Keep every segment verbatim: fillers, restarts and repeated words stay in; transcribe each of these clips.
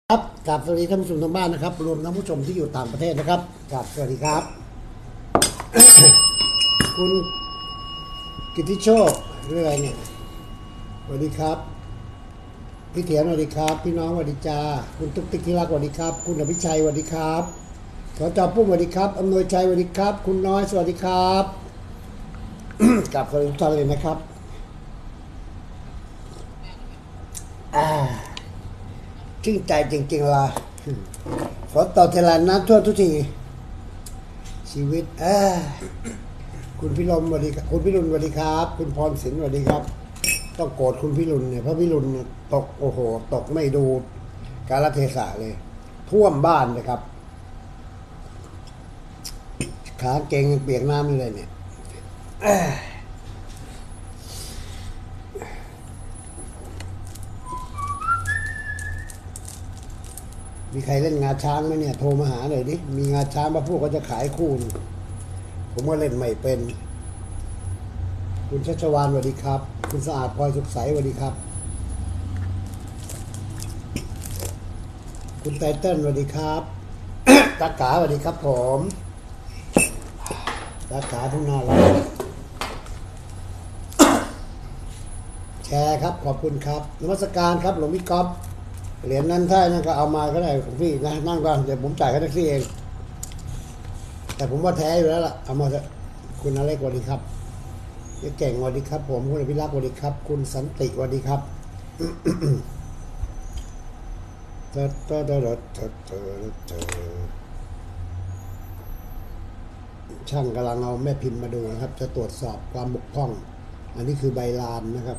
ครับกราบสวัสดีท่านผู้ชมทางบ้านนะครับรวมทั้งผู้ชมที่อยู่ต่างประเทศนะครับกราบสวัสดีครับ คุณกิติโชคเรื่องอะไรเนี่ยสวัสดีครับพี่เถียนสวัสดีครับพี่น้องสวัสดีจ้าคุณตุ๊กติ๊กที่รักสวัสดีครับคุณอภิชัยสวัสดีครับสจปุ้มสวัสดีครับอำนวยชัยสวัสดีครับคุณน้อยสวัสดีครับ กราบสวัสดีทุกท่านเลยนะครับชื่นใจจริงๆล่ะฝนตกทีไรน้ำท่วมทุกทีชีวิตเออคุณพิรมสวัสดีครับคุณพิรุณสวัสดีครับคุณพรศิลป์สวัสดีครับต้องโกรธคุณพิรุณเนี่ยเพราะพิรุณเนี่ยตกโอ้โหตกไม่ดูกาลเทศะเลยท่วมบ้านนะครับขาเก่งเปียกน้ำเลยเนี่ยมีใครเล่นงาช้างไหมเนี่ยโทรมาหาหน่อยดิมีงาช้างมาพูดก็จะขายคู่ผมก็เล่นไม่เป็นคุณชัชวานสวัสดีครับคุณสะอาดพลอยสุขใสสวัสดีครับคุณไตเติ้ลสวัสดีครับตาขาสวัสดีครับผมตาขาทุกหน้าเราแชร์ครับขอบคุณครับนมัสการครับหลวงพี่ก๊อฟเหรียญนั้นถ้านั่นก็เอามาก็ได้ของพี่นะนั่งก่อนเดี๋ยวผมจ่ายค่าแท็กซี่เองแต่ผมว่าแท้อยู่แล้วล่ะเอามาเถอะคุณอะไรสวัสดีครับพี่เก่งสวัสดีครับผมคุณอภิรักษ์สวัสดีครับคุณสันติสวัสดีครับเตอเตอเตอเตอเตอเตอช่างกำลังเอาแม่พิมพ์มาดูนะครับจะตรวจสอบความบกพร่องอันนี้คือใบลานนะครับ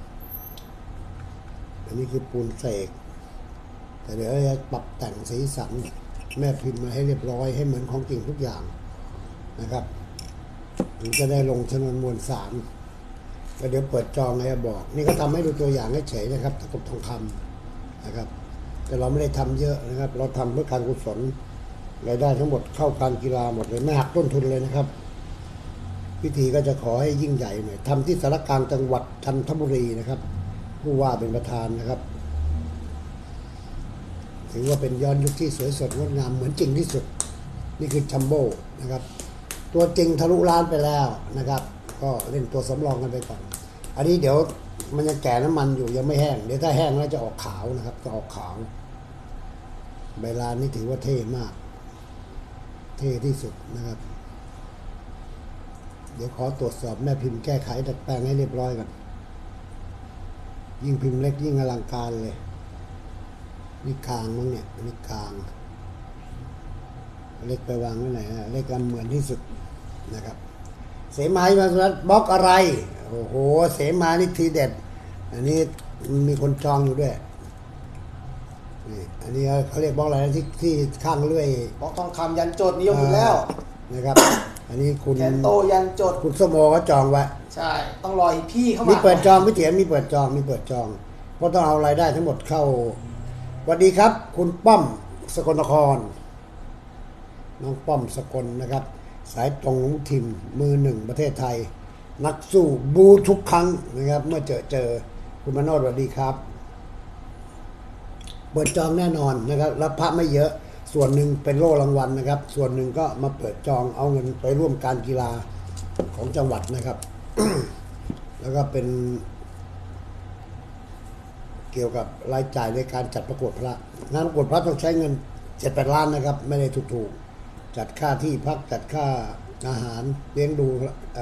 อันนี้คือปูนเสกแต่เดี๋ยวจะปรับแต่งสีสันแม่พิมพ์มาให้เรียบร้อยให้เหมือนของจริงทุกอย่างนะครับถึงจะได้ลงชนวนมวลสารก็เดี๋ยวเปิดจองให้บอกนี่ก็ทำให้ดูตัวอย่างให้เฉยนะครับตะกรุดทองคำนะครับแต่เราไม่ได้ทำเยอะนะครับเราทำเพื่อการกุศลรายได้ทั้งหมดเข้าการกีฬาหมดเลยไม่หักต้นทุนเลยนะครับพิธีก็จะขอให้ยิ่งใหญ่หน่อยทำที่สารกลางจังหวัดจันทบุรีนะครับผู้ว่าเป็นประธานนะครับถือว่าเป็นย้อนยุคที่สวยสดงดงามเหมือนจริงที่สุดนี่คือจัมโบ้นะครับตัวจริงทะลุล้านไปแล้วนะครับก็เล่นตัวสำรองกันไปก่อนอันนี้เดี๋ยวมันยังแก่น้ำมันอยู่ยังไม่แห้งเดี๋ยวถ้าแห้งแล้วจะออกขาวนะครับจะออกขาวใบลานนี่ถือว่าเท่มากเท่ที่สุดนะครับเดี๋ยวขอตรวจสอบแม่พิมพ์แก้ไขดัดแปลงให้เรียบร้อยกันยิ่งพิมพ์เล็กยิ่งอลังการเลยนี่กลางมั้งเนี่ยนี่กลางเล็กไปวางไว้ไหนนะเล็กกันเหมือนที่สุดนะครับเสมามาสุรัตบล็อกอะไรโอ้โหเสมานี่ทีเด็ดอันนี้มีคนจองอยู่ด้วยนี่อันนี้เขาเรียกบล็อกอะไรนะที่ที่ข้างเลื่อยบล็อกทองคำยันจดนิยมอยู่แล้วนะครับอันนี้คุณแขนโตยันจดคุณสมโอก็จองไว้ใช่ต้องรอให้พี่เข้ามามีเปิดจองไม่เถียงมีเปิดจองมีเปิดจองเพราะต้องเอารายได้ทั้งหมดเข้าสวัสดีครับคุณป้อมสกลนครน้องป้อมสกลนะครับสายตรงทีมมือหนึ่งประเทศไทยนักสู้บูทุกครั้งนะครับเมื่อเจอเจอคุณมโนสวัสดีครับเปิดจองแน่นอนนะครับรับพระไม่เยอะส่วนหนึ่งเป็นโล่รางวัลนะครับส่วนหนึ่งก็มาเปิดจองเอาเงินไปร่วมการกีฬาของจังหวัดนะครับ แล้วก็เป็นเกี่ยวกับรายจ่ายในการจัดประกวดพระงานประกวดพระต้องใช้เงินเจ็ดแปดล้านนะครับไม่ได้ถูกๆจัดค่าที่พักจัดค่าอาหารเลี้ยงดู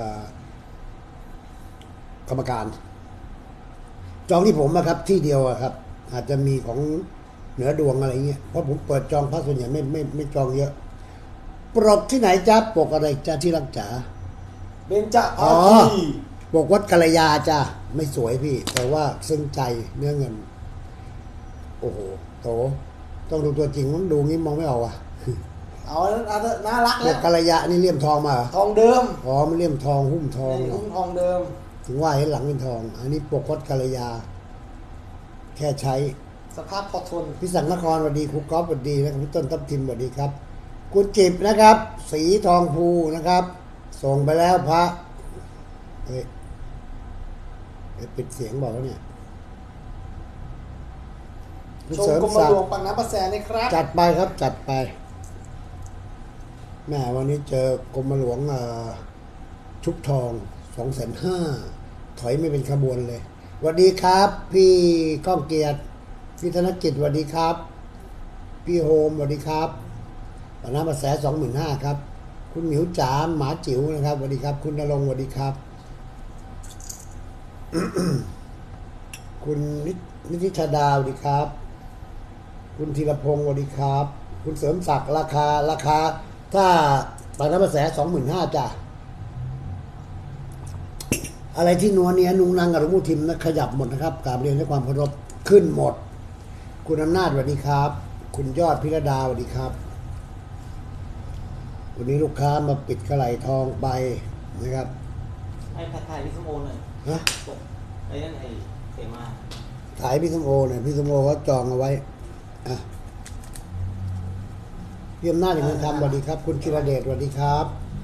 กรรมการจองที่ผมนะครับที่เดียวครับอาจจะมีของเหนือดวงอะไรเงี้ยเพราะผมเปิดจองพระส่วนใหญ่ไม่ไม่ไม่จองเยอะปลดที่ไหนจ้าปกอะไรจ้าที่รักจ๋าเบญจภาคีปกวัดกัลยาจ้าไม่สวยพี่แต่ว่าซึ้งใจเนื้อเงินโอ้โหโตต้องดูตัวจริงมันดูงี้มองไม่ออกอ่ะเอาเอาน่ารักแล้วกัลยานี่เลี่ยมทองมาทองเดิมอ๋อมันเลี่ยมทองหุ้มทองหุ้มทองเดิมถึงว่าเห็นหลังเป็นทองอันนี้ปกวัดกัลยาแค่ใช้สภาพพอทนพิสังนครสวัสดีครูก๊อฟสวัสดีนะครับพี่ต้นทับทิมสวัสดีครับคุณจิบนะครับสีทองภูนะครับส่งไปแล้วพระเฮ้ยปิดเสียงบอกว่าเนี่ยคุณชมเสริมกรมศักหลวงดิ์ปากน้ำประแสนะครับจัดไปครับจัดไปแม่วันนี้เจอกรมหลวงเอ่อชุบทองสองแสนห้าถอยไม่เป็นขบวนเลยสวัสดีครับ พี่ก้องเกียรติพี่ธนกิจสวัสดีครับ พี่โฮมสวัสดีครับปากน้ำประแสสองหมื่นห้าครับ คุณหมิวจ๋าหมาจิ๋วนะครับสวัสดีครับ คุณณรงค์สวัสดีครับ คุณนินิติชาดาสวัสดีครับ คุณธีรพงศ์สวัสดีครับ คุณเสริมศักดิ์ราคาราคา ถ้าปากน้ำประแสสองหมื่นห้าจ้ะอะไรที่นัวเนียนุงนางกับหลวงปู่ทิมนะขยับหมดนะครับกราบเรียนด้วยความเคารพขึ้นหมด คุณอำนาจสวัสดีครับ คุณยอดพิรดาสวัสดีครับวันนี้ลูกค้ามาปิดกระไหลทองไปนะครับไอ้ผัดไทยพี่สมโอหน่อยฮะบอกไอ้นั่นไอ้เสมาขายพี่สมโอหน่อยพี่สมโอเขาจองเอาไว้อ่ะพี่อำนาจเงินทำสวัสดีครับ คุณธีรเดชสวัสดีครับ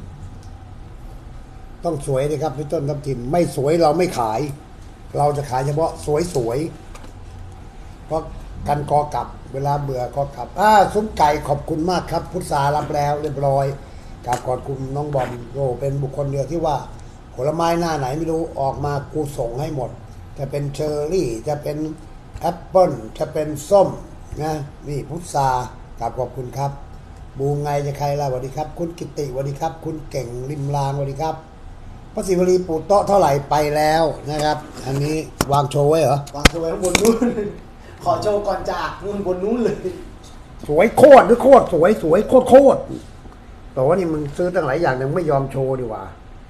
ต้องสวยเลยครับพี่ต้นทับทิมไม่สวยเราไม่ขาย เราจะขายเฉพาะสวยๆเพราะกันกอกลับ เวลาเบื่อกอกลับอ่าซุ้มไก่ขอบคุณมากครับ พุทธารับแล้วเรียบร้อยกราบขอบคุณน้องบอลโอ้เป็นบุคคลเดียวที่ว่าผลไม้หน้าไหนไม่รู้ออกมากูส่งให้หมด จะเป็นเชอร์รี่ จะเป็นแอปเปิ้ลจะเป็นส้มนะนี่พุทธากราบขอบคุณครับบูไงจะใครล่ะสวัสดีครับ คุณกิติสวัสดีครับ คุณเก่งริมรางสวัสดีครับพระศิวลีปูโต๊ะเท่าไหร่ไปแล้วนะครับ อันนี้วางโชว์ไว้เหรอวางตัวไว้ข้างบนนู้น ขอโชว์ก่อนจากนู่นบนนู้นเลยสวยโคตรหรือโคตรสวยสวยโคตรโคตรแต่ว่านี่มึงซื้อตั้งหลายอย่างยังไม่ยอมโชว์ดีกว่า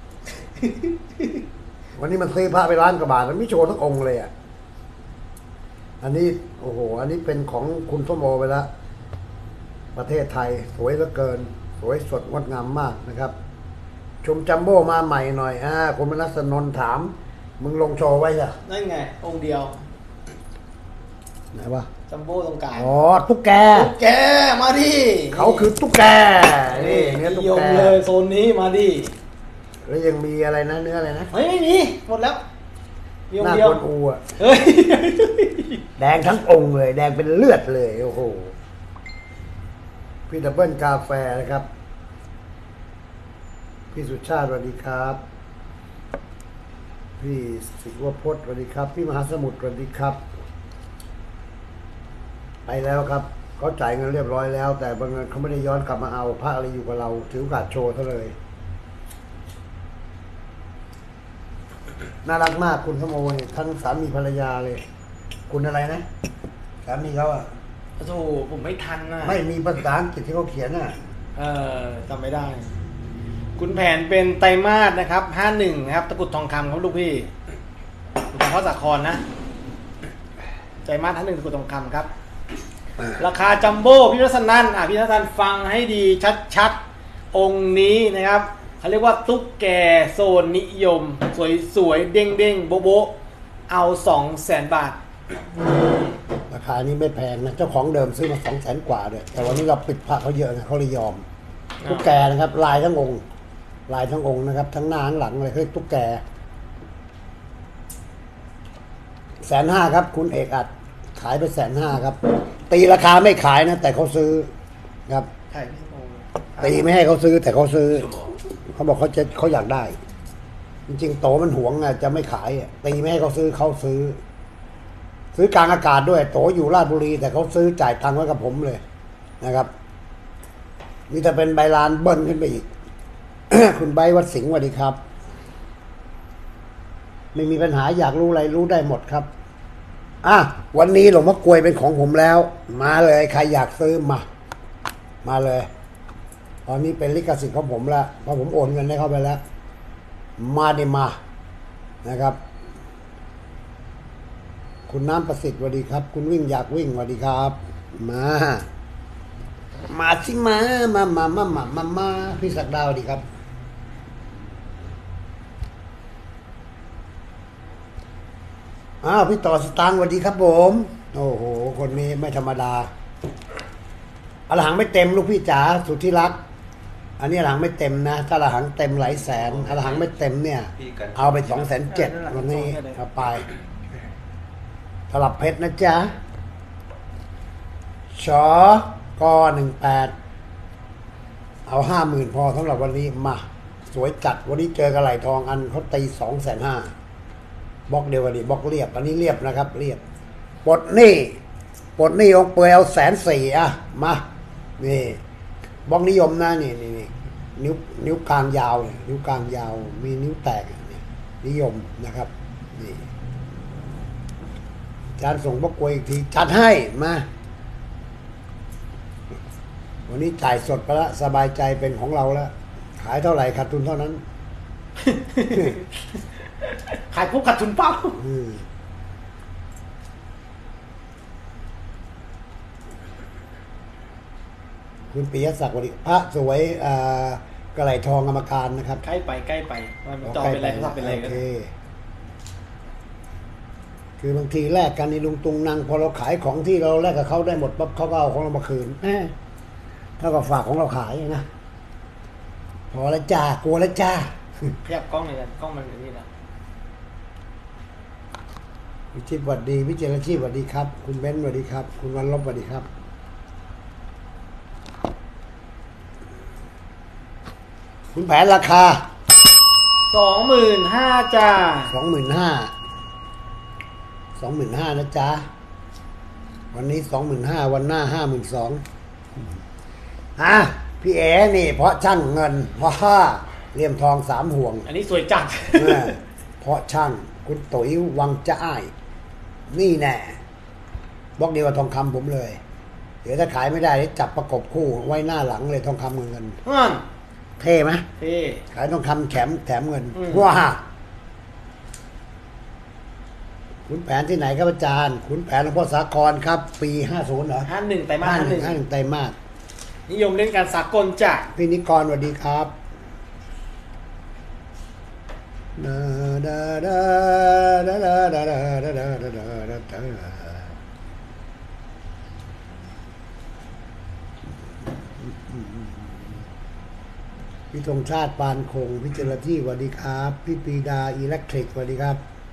วันนี้มันซื้อพระไปร้านกว่าบาทแล้วไม่โชว์ทั้งองค์เลยอ่ะอันนี้โอ้โหอันนี้เป็นของคุณส้มโอไปแล้วประเทศไทยสวยเหลือเกิน สวยสดงดงามมากนะครับ ชมจัมโบ้มาใหม่หน่อยอ่าคุณมนัสนนท์ถาม มึงลงโชว์ไว้เหรอนั่นไง องค์เดียวไหนวะจัมโบ้ตรงกลางอ๋อตุ๊กแกตุ๊กแกมาดิเขาคือตุ๊กแกนี่เนื้อตุ๊กยแกมเลยโซนนี้มาดิแล้วยังมีอะไรนะเนื้ออะไรนะเฮ้ยไม่มีหมดแล้วมีอหงน้าค์เดียวคนอูอ่ะเฮ้ยแดงทั้งองค์เลย แดงเป็นเลือดเลยโอ้โหพี่ดับเบิลกาแฟนะครับ พี่สุชาติสวัสดีครับ พี่ศิวพจน์สวัสดีครับ พี่มหาสมุทรสวัสดีครับ ไปแล้วครับเขาจ่ายเงินเรียบร้อยแล้ว แต่บางเงินเขาไม่ได้ย้อนกลับมาเอาพระอะไรอยู่กับเราถือโอกาสโชว์ซะเลยน่ารักมากคุณสมโอเนี่ยทั้งสามีภรรยาเลย คุณอะไรนะสามีเขาอะโอ้โหผมไม่ทันนะไม่มีภาษาอังกฤษที่เขาเขียนน่ะเออจำไม่ได้ คุณแผนเป็นไตรมาสนะครับห้าหนึ่งนะครับ ตะกรุดทองคำครับลูกพี่หลวงพ่อสาครนะไตรมาสห้าหนึ่งตะกรุดทองคำครับ ราคาจัมโบ้พี่รัศนันท์อ่ะพี่รัศนันท์ฟังให้ดีชัดๆ องค์นี้นะครับเขาเรียกว่าตุ๊กแกโซนนิยม สวยๆ เด้งๆ โบ๊ะๆ เอาสองแสนบาทราคานี้ไม่แพงนะเจ้าของเดิมซื้อมาสองแสนกว่าเลยแต่วันนี้เราปิดพระเขาเยอะนะเขาเลยยอมตุ๊กแกนะครับ ลายทั้งองค์ ลายทั้งองค์นะครับ ทั้งหน้าทั้งหลังเลยเขาเรียกตุ๊กแกแสนห้าครับ คุณเอกอัดขายไปแสนห้าครับ ตีราคาไม่ขายนะ แต่เขาซื้อครับใช่พี่โมตีไม่ให้เขาซื้อ แต่เขาซื้อเขาบอกเขาจะเขาอยากได้ จริงๆโตมันหวงอ่ะจะไม่ขายอ่ะตีไม่ให้เขาซื้อเขาซื้อ ซื้อกลางอากาศด้วย โตอยู่ราชบุรี แต่เขาซื้อจ่ายตังค์ไว้กับผมเลยนะครับนี่จะเป็นใบลานเบิ้ลขึ้นไปอีก คุณใบวัดสิงห์สวัสดีครับ ไม่มีปัญหาอยากรู้อะไรรู้ได้หมดครับอ่ะวันนี้หลวงพ่อกลวยเป็นของผมแล้ว มาเลยใครอยากซื้อมา มาเลย ตอนนี้เป็นลิขสิทธิ์ของผมแล้วเพราะผมโอนเงินให้เขาไปแล้ว มาดิมานะครับ คุณน้ำประสิทธิ์สวัสดีครับ คุณวิ่งอยากวิ่งสวัสดีครับ มา มาสิมามามามามามามาพี่ศักดาสวัสดีครับอ้าวพี่ต่อสตางค์สวัสดีครับผมโอ้โหคนนี้ไม่ธรรมดาอรหังไม่เต็มลูกพี่จ๋าสุดที่รัก อันนี้อรหังไม่เต็มนะถ้าอรหังเต็มหลายแสนอรหังไม่เต็มเนี่ย เอาไปสองแสนเจ็ดวันนี้เอาไปสลับเพชรนะจ๊ะชอกอหนึ่งแปดเอาห้าหมื่นพอสำหรับวันนี้มาสวยจัดวันนี้เจอกระไหลทองอันเขาตีสองแสนห้าบล็อกเดียวกันดิบล็อกเรียบอันนี้เรียบนะครับเรียบปลดหนี้ปลดหนี้องเปยเอาแสนสี่อ่ะมานี่บล็อกนิยมนะนี่นี่นี่นิ้วนิ้วกลางยาวเนี่ยนิ้วกลางยาวมีนิ้วแตกเนี่ยนิยมนะครับนี่จานส่งบล็อกกวยอีกทีจัดให้มาวันนี้จ่ายสดไปแล้วสบายใจเป็นของเราแล้วขายเท่าไหร่ขาดทุนเท่านั้นขายปุ๊บขาดทุนเป้าอืมคุณปิยศักดิ์วริพระสวยอ่ากระไหลทองกรรมการนะครับใกล้ไปใกล้ไปว่ามันจอเป็นอะไรโทรศัพท์เป็นอะไรโอกันเคคือบางทีแลกกันในลุงตุงนางพอเราขายของที่เราแลกกับเขาได้หมดปั๊บเขาก็เอาของเรามาคืนแหมเท่ากับฝากของเราขายนะพอแล้วจ้ากลัวแล้วจ้าขยับกล้องเลยกันกล้องมันอย่างนี้นะวิชิตสวัสดีวิเจรชีพสวัสดีครับ คุณเบนซ์สวัสดีครับ คุณวันลบสวัสดีครับ คุณแผนราคาสองหมื่นห้าจ้าสองหมื่นห้าสองหมื่นห้านะจ๊ะวันนี้สองหมื่นห้าวันหน้าห้าหมื่นสองอ่ะพี่เอ๋นี่ เพราะช่างเงิน เพราะห้าเหลี่ยมทองสามห่วงอันนี้สวยจัดเออเพราะช่างคุณตุ๋ยวังจะอ้ายนี่แน่บล็อกเดียวกับทองคำผมเลย เดี๋ยวถ้าขายไม่ได้จับประกบคู่ไว้หน้าหลังเลยทองคำเงินนั่นเท่ไหมเท่ขายทองคำแถมแถมเงินอืมว้าขุนแผนที่ไหนครับอาจารย์ขุนแผนหลวงพ่อสาครครับ ปีห้าศูนย์เหรอห้าหนึ่งไตรมาสห้าห้าหหนึ่นึ่งงห้าหนึ่งไตรมาสนิยมเล่นการสากลจ้ะพี่นิกรสวัสดีครับดาดาดาดาดาดาดาดาดาดาดาดาพี่ธงชาติปานคงพี่เจรที่สวัสดีครับพี่ปรีดาอิเล็กทริกสวัสดีครับ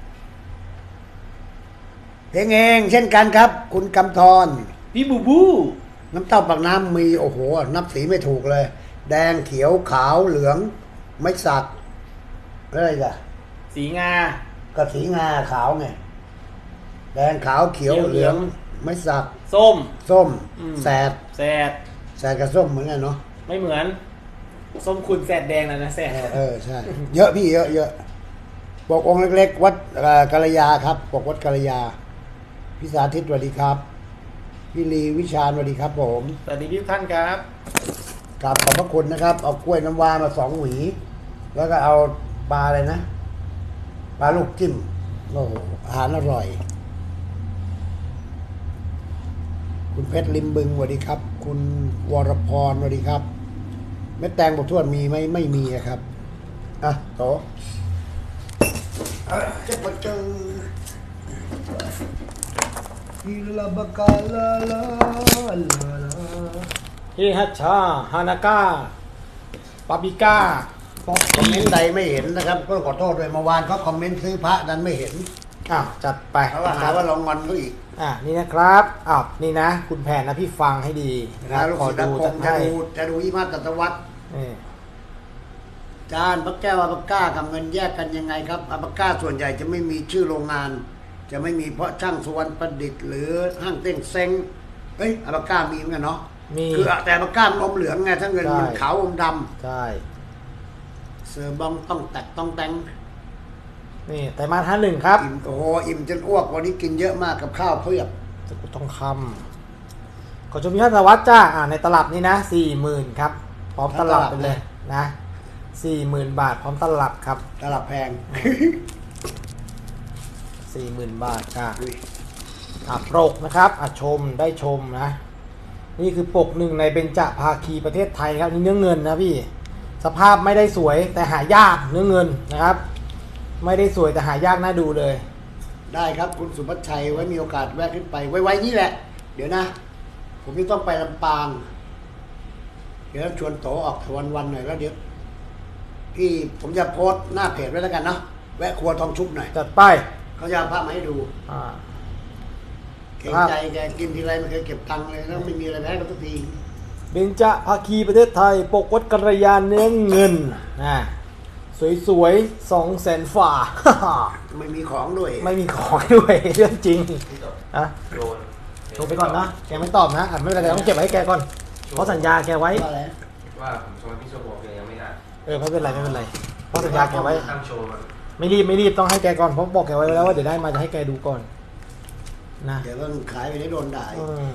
เพลงเองเช่นกันครับ คุณกำธรพี่บูบูน้ำเต้าปากน้ำมีโอ้โหนับสีไม่ถูกเลย แดงเขียวขาวเหลือง ไม่สักอะไรกันสีงาก็สีงาขาวไงแดงขาวเขียวเขียวเหลืองเหลืองไม่สักส้มส้มอืมแสดแสดแสดกับส้มเหมือนกันเนาะไม่เหมือน ส้มคุณแสดแดงนะนะแสดเออเออใช่ เยอะพี่เยอะเยอะปกองค์เล็กๆวัดเอ่อกาลยาครับปกวัดกาลยาพี่สาธิตสวัสดีครับพี่ลีวิชาญสวัสดีครับ ผมสวัสดีพี่ทุกท่านครับกราบขอบพระคุณนะครับ เอากล้วยน้ำว้ามาสองหวี แล้วก็เอาปลาอะไรนะปลาลูกจิ้มโอ้โหอาหารอร่อย คุณเพชรลิมบึงสวัสดีครับ คุณวรพรสวัสดีครับแม่แตงบอกทวดมีไหมไม่มีอะครับอ่ะโตอ่ะจะมาเจอฮิลาบกาลาลาลาลาฮิฮัชชาฮานาก้าปาปิก้าคอมเมนต์ใดไม่เห็นนะครับก็ขอโทษด้วยเมื่อวานเขาคอมเมนต์ซื้อพระนั้นไม่เห็นอ้าวจัดไปเขาว่าหาว่าเรางอนเขาอีกอ่านี่นะครับอ้าวนี่นะ คุณแผนนะพี่ฟังให้ดีนะคนะรับลูกขอศิษย์ดูคจังดจะให้ดูจะดูอีมาตัตวัตนี่จานพระแก้วอัปปะก้ากับเงินแยกกันยังไงครับอัปปะก้าส่วนใหญ่จะไม่มีชื่อโรงงาน จะไม่มีเพราะช่างสุวรรณประดิษฐ์หรือห้างเต้งเซ็งเอ้ยอัปปะก้ามีเหมือนกันเนาะมีคือแต่อัปปะก้ามันอมเหลืองไงถ้าเงินใช่มันขาวอมดใช่ำเสือบองต้องแตกต้องแตงนี่ไตรมาสห้าหนึ่งครับอิ่มโอ้โหอิ่มจนอ้วกวันนี้กินเยอะมากกับข้าวเพียบตะกรุดทองคำขอชมพิพัฒนวัฒน์จ้าอ่าในตลับนี้นะสี่หมื่นครับ พร้อมตลับไปเลยนะสี่หมื่นบาทพร้อมตลับครับตลับแพงสี่หมื่นบาทจ้าอุ้ยอ่ะปกนะครับอ่ะชมได้ชมนะ นี่คือปกหนึ่งในเบญจภาคีประเทศไทยครับนี่เนื้อเงินนะพี่สภาพไม่ได้สวยแต่หายากเนื้อเงินนะครับ ไม่ได้สวยแต่หายากน่าดูเลยได้ครับคุณสุภัชชัยไว้มีโอกาสแวะขึ้นไปไว้ๆนี่แหละ เดี๋ยวนะ ผมจะต้องไปลำปาง เดี๋ยวชวนโตออกวันวันๆหน่อยแล้วเดี๋ยวพี่ผมจะโพสต์หน้าเพจไว้แล้วกันเนาะแวะครัวทองชุบหน่อยจัดไปเขาจะเอาภาพมาให้ดูอ่าเก่งใจแกกินทีไรไม่เคยเก็บตังค์เลยแล้วไม่มีอะไรให้เขาสักทีเบญจภาคีประเทศไทยปกวัดกัลยาณเนื้อเงินนะสวยๆสองแสนฝ่าไม่มีของด้วยไม่มีของด้วย เรื่องจริงอะโดนโทรไปก่อนนะแกไม่ตอบนะอ่ะไม่เป็นไรต้องเก็บไว้ให้แกก่อนเพราะสัญญาแกไว้ว่าอะไรว่าผมชวนพี่โชว์บอกยังไม่ได้เออไม่เป็นไรไม่เป็นไรเพราะสัญญาแกไว้ตั้งโชว์มันไม่รีบไม่รีบต้องให้แกก่อนเพราะบอกแกไว้แล้วว่าเดี๋ยวได้มาจะให้แกดูก่อนนะเดี๋ยวมันขายไปได้โดนด่าอืม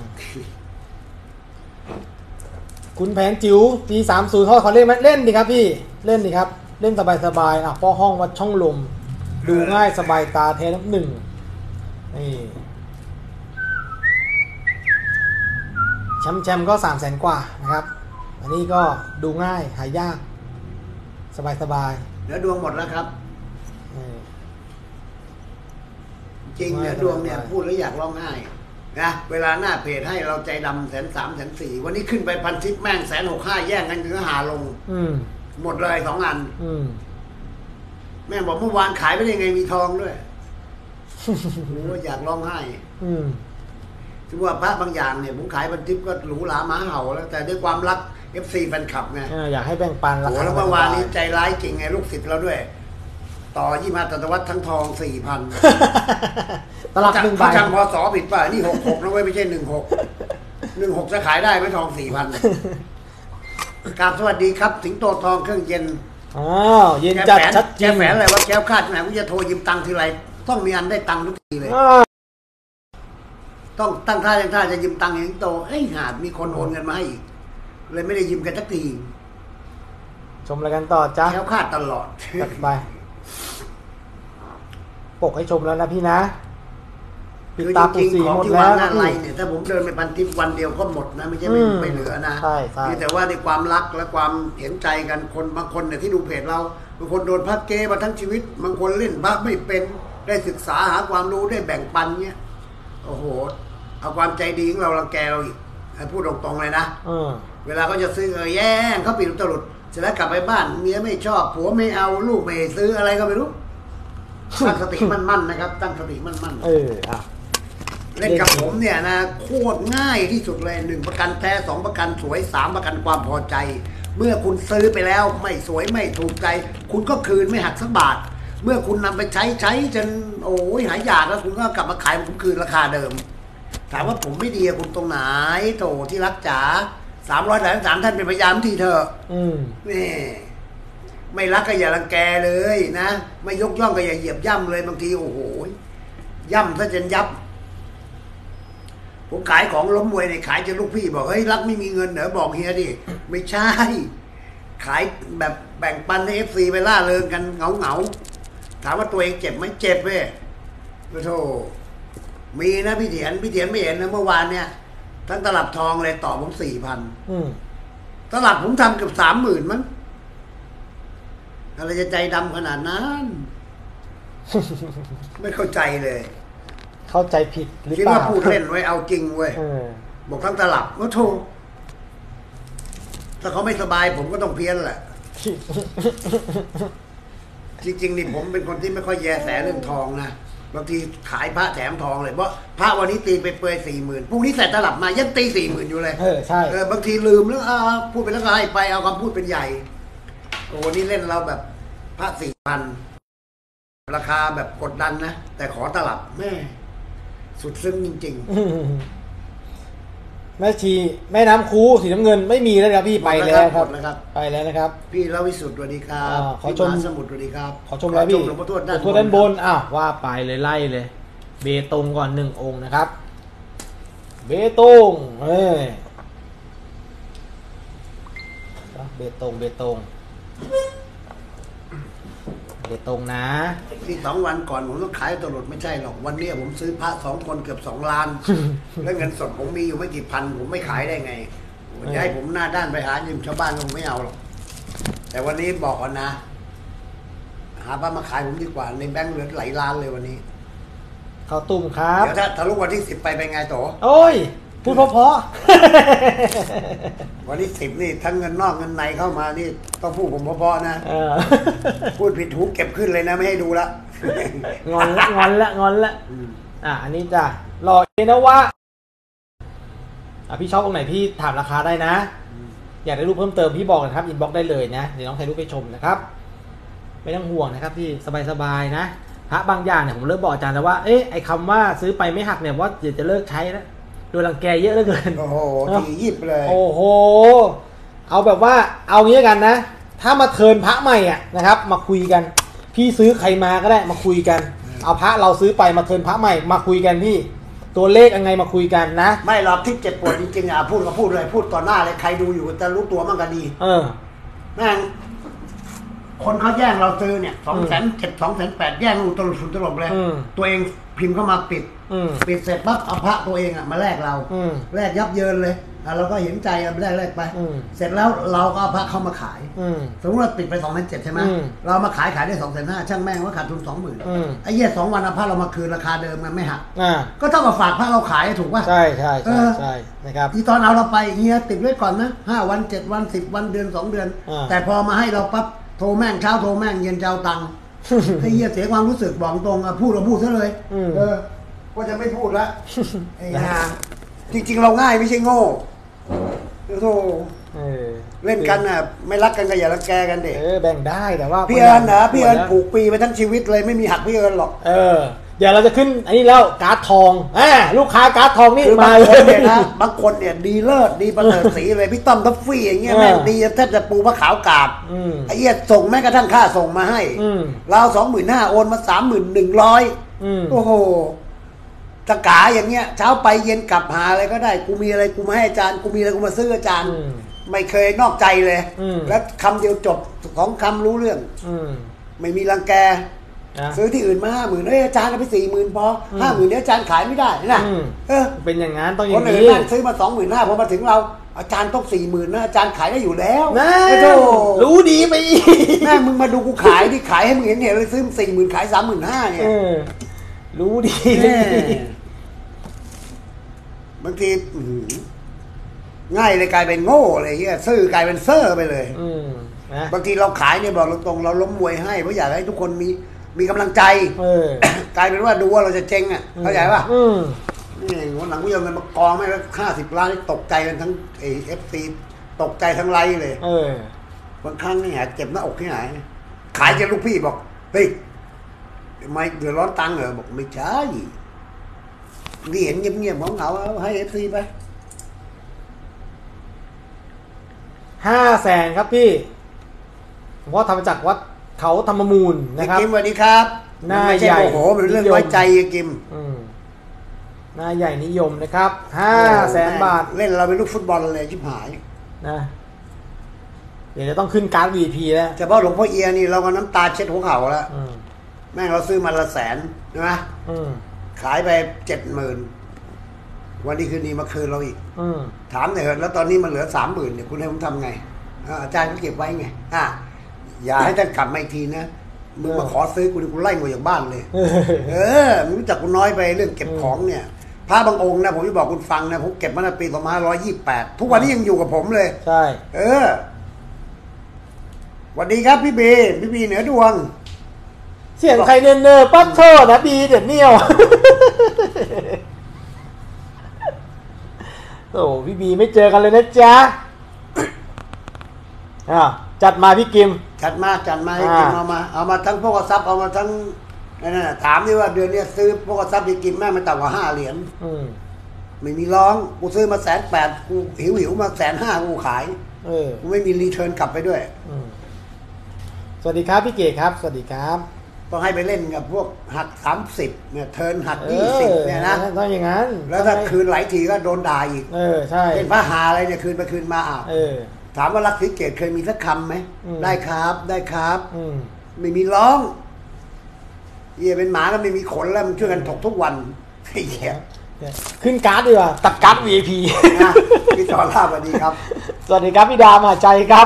คุณแผนจิ๋วปีสามศูนย์เขาเขาเล่นไหมเล่นดิครับพี่เล่นดิครับเล่นสบายๆอ่ะป้อห้องวัดช่องลมดูง่ายสบายตาแท้น้ำหนึ่งนี่แชมป์แชมป์ก็สามแสนกว่านะครับอันนี้ก็ดูง่ายหายากสบายสบายแล้วดวงหมดแล้วครับๆนี่จริงเนี่ยดวงเนี่ยพูดแล้วอยากร้องไห้นะเวลาหน้าเพจให้เราใจดำแสนสามแสนสี่วันนี้ขึ้นไปพันทิปแม่งแสนหกห้าแย่งกันเนื้อหาลงอืมหมดเลยสองอันอืมแม่งบอกเมื่อวานขายไปได้ไงมีทองด้วยโอ้อยากร้องไห้อืมถึงว่าพระบางอย่างเนี่ยผมขายพันทิปก็หรูหราหมาเห่าแล้วแต่ด้วยความรัก เอฟ ซี แฟนคลับไงเอออยากให้แบ่งปันราโอ้คาแล้วเมื่อวานนี้ใจร้ายจริงไงลูกศิษย์เราด้วย ต่อยี่ห้าตตวัฒน์ทั้งทองสี่พันตลับหนึ่งใบเขาจำพศผิดป่ะนี่หกหกนะเว้ยไม่ใช่หนึ่งหกหนึ่งหกจะขายได้ไหมทองสี่พันกราบสวัสดีครับสิงโตทองเครื่องเย็นอ้าวเย็นจัดชัดจริแกงแฝนอะไรวะแก้วคาดไหนกูจะโทรยืมตังค์ทีไรต้องมีอันได้ตังค์ทุกทีเลยอ้าวต้องตั้งท่าตั้งท่าจะยืมตังค์สิงโตเอ้ยหาดมีคนโอนเงินมาให้อีกเลยไม่ได้ยืมกันสักทีชมรายการต่อจ้าแก้วคาดตลอดจัดไปปกให้ชมแล้วนะพี่นะปิคืดอตาจปูริงสีๆของหมดที่แล้ววางหน้าไลน์เนี่ยถ้าผมเดินไปพันทิปวันเดียวก็หมดนะไม่ใช่ไม่อืมไม่เหลือนะใช่ใช่แต่ว่าในความรักและความเห็นใจกันคนบางคนเนี่ยที่ดูเพจเราบางคนโดนพักเกมาทั้งชีวิตบางคนเล่นพักไม่เป็นได้ศึกษาหาความรู้ได้แบ่งปันเนี่ยโอ้โหเอาความใจดีของเรารังแกเราอีกให้พูดตรงๆเลยนะเออเวลาเขาจะซื้อเออแย่งเขาปิดอุตรุดเสร็จแล้วกลับไปบ้านเมียไม่ชอบผัวไม่เอาลูกไม่ให้ซื้ออะไรก็ไม่รู้ตั้งสติมั่นๆนะครับ ตั้งสติมั่นๆเอออ่ะเล่นกับผมเนี่ยนะโคตรง่ายที่สุดเลยหนึ่งประกันแท้สองประกันสวยสามประกันความพอใจ เมื่อคุณซื้อไปแล้วไม่สวยไม่ถูกใจ คุณก็คืนไม่หักสักบาท เมื่อคุณนำไปใช้ใช้จนโอ้ยหายอยากแล้วคุณก็กลับมาขายผมคืนราคาเดิม ถามว่าผมไม่ดีกับคุณตรงไหนโถที่รักจ๋าสามร้อยสามท่านเป็นพยานทีเถอะอืมนี่ไม่รักก็อย่ารังแกเลยนะไม่ยกย่องก็อย่าเหยียบย่ำเลยบางทีโอ้โหย่ำซะจนยับผมขายของล้มมวยเนี่ยขายจนลูกพี่บอกเฮ้ยรักไม่มีเงินเหรอบอกเฮียดิไม่ใช่ ขายแบบแบ่งปันให้เอฟซีไปล่าเริงกันเหงาเหงาถามว่าตัวเองเจ็บไหมเจ็บเว้ยโธ่มีนะพี่เถียนพี่เถียนไม่เห็นนะเมื่อวานเนี่ยทั้งตลับทองเลยต่อผมสี่พันอืมตลับผมทำเกือบสามหมื่นมั้งอะไรจะใจดำขนาดนั้น ไม่เข้าใจเลยเข้าใจผิดหรือคิดเปล่าว่าพูดเล่นไว้เอาจริงเว้ยเออบอกทั้งตลับก็โทษถ้าเขาไม่สบายผมก็ต้องเพี้ยนแหละ จริงๆนี่ผมเป็นคนที่ไม่ค่อยแยแสเรื่องทองนะบางทีขายพระแถมทองเลยเพราะพระวันนี้ตีไปเปยสี่หมื่นพรุ่งนี้ใส่ตลับมายังตีสี่หมื่นอยู่เลยเออใช่เออบางทีลืมแล้วอ่าพูดไปแล้วก็ให้ไปเอาคำพูดเป็นใหญ่ โอ้นี่เล่นเราแบบพระสี่พันราคาแบบกดดันนะแต่ขอตลับแม่สุดซึ้งจริงอืมแม่ชีแม่น้ำคูสีน้ำเงินไม่มีแล้วครับพี่ๆไปแล้วครับหมดแล้วครับไปแล้วนะครับพี่ลวิสุทธิ์สวัสดีครับอ่าขอพี่ชมมหาสมุทรสวัสดีครับขอชมแล้วพี่หลวงพ่อทวดด้านหลวงพ่อด้านบนอ้าวว่าไปเลยไล่เลย เบตงก่อนหนึ่งองค์นะครับ เบตงเฮ้ยเบตงเบตงเบตงนะที่สองวันก่อนผมต้องขายตลอดไม่ใช่หรอกวันนี้ผมซื้อพระสองคนเกือบสองล้าน แล้วเงินสดผมมีอยู่ไม่กี่พันผมไม่ขายได้ไงจะให้ผมหน้าด้านไปหายืมชาวบ้านก็ไม่เอาหรอกแต่วันนี้บอกก่อนนะ หาพระมาขายผมดีกว่าในแบงค์เหลือหลายล้านเลยวันนี้ข้าวตุ่มครับเดี๋ยวถ้าทะลุวันที่สิบไปเป็นไงโตโอ้ย พูดเพราะวันที่สิบนี่ทั้งเงินนอกเงินในเข้ามานี่ต้องพูดผมเพราะๆนะๆเออพูดผิดถูกเก็บขึ้นเลยนะไม่ให้ดูละงอนละงอนละงอนละอ่ะอันนี้จ้ะหล่อเอนะวะอ่ะพี่ชอบตรงไหนพี่ถามราคาได้นะ อยากได้รูปเพิ่มเติมพี่บอกนะครับอินบ็อกได้เลยนะเดี๋ยวน้องถ่ายรูปไปชมนะครับไม่ต้องห่วงนะครับพี่สบายๆนะพระบางอย่างเนี่ยผมเริ่มบอกอาจารย์แล้วว่าเอ๊ะไอ้คำว่าซื้อไปไม่หักเนี่ยว่าเดี๋ยวจะเลิกใช้แล้วโดนรังแกเยอะเหลือเกินโอ้โหทียิบเลยโอ้โหเอาแบบว่าเอางี้กันนะถ้ามาเทิร์นพระใหม่อ่ะนะครับมาคุยกันพี่ซื้อใครมาก็ได้มาคุยกันเอาพระเราซื้อไปมาเทิร์นพระใหม่มาคุยกันพี่ตัวเลขยังไงมาคุยกันนะไม่หรอกที่เจ็บปวดจริงๆอ่ะพูดก็พูดเลยพูดต่อหน้าเลยใครดูอยู่จะรู้ตัวมั่งก็ดีเออแม่งคนเขาแย่งเราซื้อเนี่ยสองแสนเจ็ดสองแสนแปดแย่งลูกตลบสุดตลบเลยตัวเองพิมพ์เข้ามาปิดปิดเสร็จปั๊บเอาพระตัวเองอ่ะมาแลกเราแลกยับเยินเลยเราก็เห็นใจเอาแลกแลกไปเสร็จแล้วเราก็เอาพระเข้ามาขายสมมติเราปิดไปสองแสนเจ็ดใช่ไหมเรามาขายขายได้สองแสนห้าช่างแม่งว่าขาดทุนสองหมื่นไอ้เหี้ยสองวันเอาพระเรามาคืนราคาเดิมมันไม่หักก็เท่ากับฝากพระเราขายถูกป่ะใช่ใช่ใช่ใช่นะครับที่ตอนเอาเราไปเฮียติดไว้ก่อนนะห้าวันเจ็ดวันสิบวันเดือนสองเดือนแต่พอมาให้เราปั๊บโทรแม่งเช้าโทรแม่งเย็นเจ้าตังค์ไอ้เหี้ยเสียความรู้สึกบอกตรงอะพูดเราพูดซะเลยเออก็จะไม่พูดละไอ้ห่าจริงๆเราง่ายไม่ใช่โง่โธ่เล่นกันอ่ะไม่รักกันก็อย่ารังแกกันเด็กเออแบ่งได้แต่ว่าพี่เอิญนะพี่เอิญผูกปีไปทั้งชีวิตเลยไม่มีหักพี่เอิญหรอกเออเดี๋ยวเราจะขึ้นอันนี้แล้วการ์ดทองอ่าลูกค้าการ์ดทองนี่มาเลยนะบางคนเนี่ยดีเลิศดีประเสริฐสีเลยพี่ต้อมทัฟฟี่อย่างเงี้ยแม่งดีแทบจะปูพระขาวกาบไอ้เหี้ยส่งแม้กระทั่งค่าส่งมาให้เราสองหมื่นห้าโอนมาสามหมื่นหนึ่งร้อยโอ้โหตะกาอย่างเงี้ยเช้าไปเย็นกลับหาอะไรก็ได้กูมีอะไรกูมาให้อาจารย์กูมีอะไรกูมาซื้ออาจารย์ไม่เคยนอกใจเลยแล้วคำเดียวจบของคำรู้เรื่องไม่มีรังแกซื้อที่อื่นมาห้าหมื่นเอ้ยอาจารย์เอาไปสี่หมื่นพอห้าหมื่นเนี้ยอาจารย์ขายไม่ได้นะเออเป็นอย่างนั้นต้องอย่างนี้คนอื่นซื้อมาสองหมื่นห้าพอมาถึงเราอาจารย์ต้องสี่หมื่นนะอาจารย์ขายได้อยู่แล้วนะรู้ดีไปอีกแม่มึงมาดูกูขายที่ขายให้มึงเห็นเนี่ยเลยซื้อสี่หมื่นขายสามหมื่นห้าเนี่ยรู้ดีบางทีง่ายเลยกลายเป็นโง่อะไรเงี้ยซื่อกลายเป็นเซ่อไปเลยบางทีเราขายเนี่ยบอกตรงๆเราล้มมวยให้เพราะอยากให้ทุกคนมีมีกำลังใจกลายเป็นว่าดูว่าเราจะเจ๊งอ่ะเข้าใจป่ะนี่วันหลังกูยังเงินมากองไม่แล้วห้าสิบล้านนี่ตกใจกันทั้งเอฟซีตกใจทั้งไรเลยบางครั้งนี่หาเจ็บหน้าอกที่ไหนขายจะลูกพี่บอกเฮ้ยไม่เดือดร้อนตังค์เหรอบอกไม่ใช่นี่เห็นเงียบๆเหงาๆให้เอฟซีไปห้าแสนครับพี่เพราะทำมาจากวัดเขาธรรมมูลนะครับกิมสวัสดีครับหน้าใหญ่โอ้โหเป็นเรื่องไว้ใจกิมหน้าใหญ่นิยมนะครับห้าแสนบาทเล่นเราเป็นลูกฟุตบอลเลยชิบหายนะเดี๋ยวจะต้องขึ้นการ์ด วี พี แล้วเฉพาะหลวงพ่อเอียนี่เราก็น้ำตาเช็ดหัวเข่าแล้วแม่งเราซื้อมาละแสนใช่ไหมขายไปเจ็ดหมื่นวันนี้คืนนี้มาคืนเราอีกถามหน่อยแล้วตอนนี้มันเหลือสามหมื่นเนี่ยคุณให้ผมทำไงอาจารย์ก็เก็บไว้ไงอ่ะอย่าให้ท่านกลับมาอีกทีนะมึงมาขอซื้อกูกูไล่มึงจากบ้านเลยเออมึงรู้จักกูน้อยไปเรื่องเก็บของเนี่ยพระบางองค์นะผมจะบอกคุณฟังนะผมเก็บมาในปีสองพันห้าร้อยยี่สิบแปดทุกวันนี้ยังอยู่กับผมเลยใช่เออสวัสดีครับพี่บีพี่บีเหนือดวงเสียงใครเนินเนอปั๊บโทษนะบีเดี๋ยวเนี่ยวโอ้พี่บีไม่เจอกันเลยนะจ๊ะอ่าจัดมาพี่กิมจัดมาจัดมาให้กิมเอามาเอามาทั้งพวกทรัพย์เอามาทั้งนั่นน่ะถามดิว่าเดือนนี้ซื้อพวกทรัพย์ที่กินแม่ไม่ต่ำกว่าห้าเหรียญไม่มีร้องกูซื้อมาแสนแปดกูหิวหิวมาแสนห้ากูขายกูไม่มีรีเทิร์นกลับไปด้วยสวัสดีครับพี่เก๋ครับสวัสดีครับต้องให้ไปเล่นกับพวกหักสามสิบเนี่ยเทิร์นหักยี่สิบเนี่ยนะต้องอย่างนั้นแล้วถ้าคืนหลายทีก็โดนด่าอีกเออใช่เป็นพระหาอะไรเนี่ยคืนไปคืนมาอ้าวถามว่ารักศรีเกตเคยมีสักคำไหมได้ครับได้ครับไม่มีร้องเหี้ยเป็นหมาแล้วไม่มีขนแล้วมันช่วยกันถกทุกวันไอ้เหี้ยขึ้นการ์ดดีกว่าตัดการ์ด วี ไอ พีนะพี่จอร่าสวัสดีครับสวัสดีครับพี่ดามาใจครับ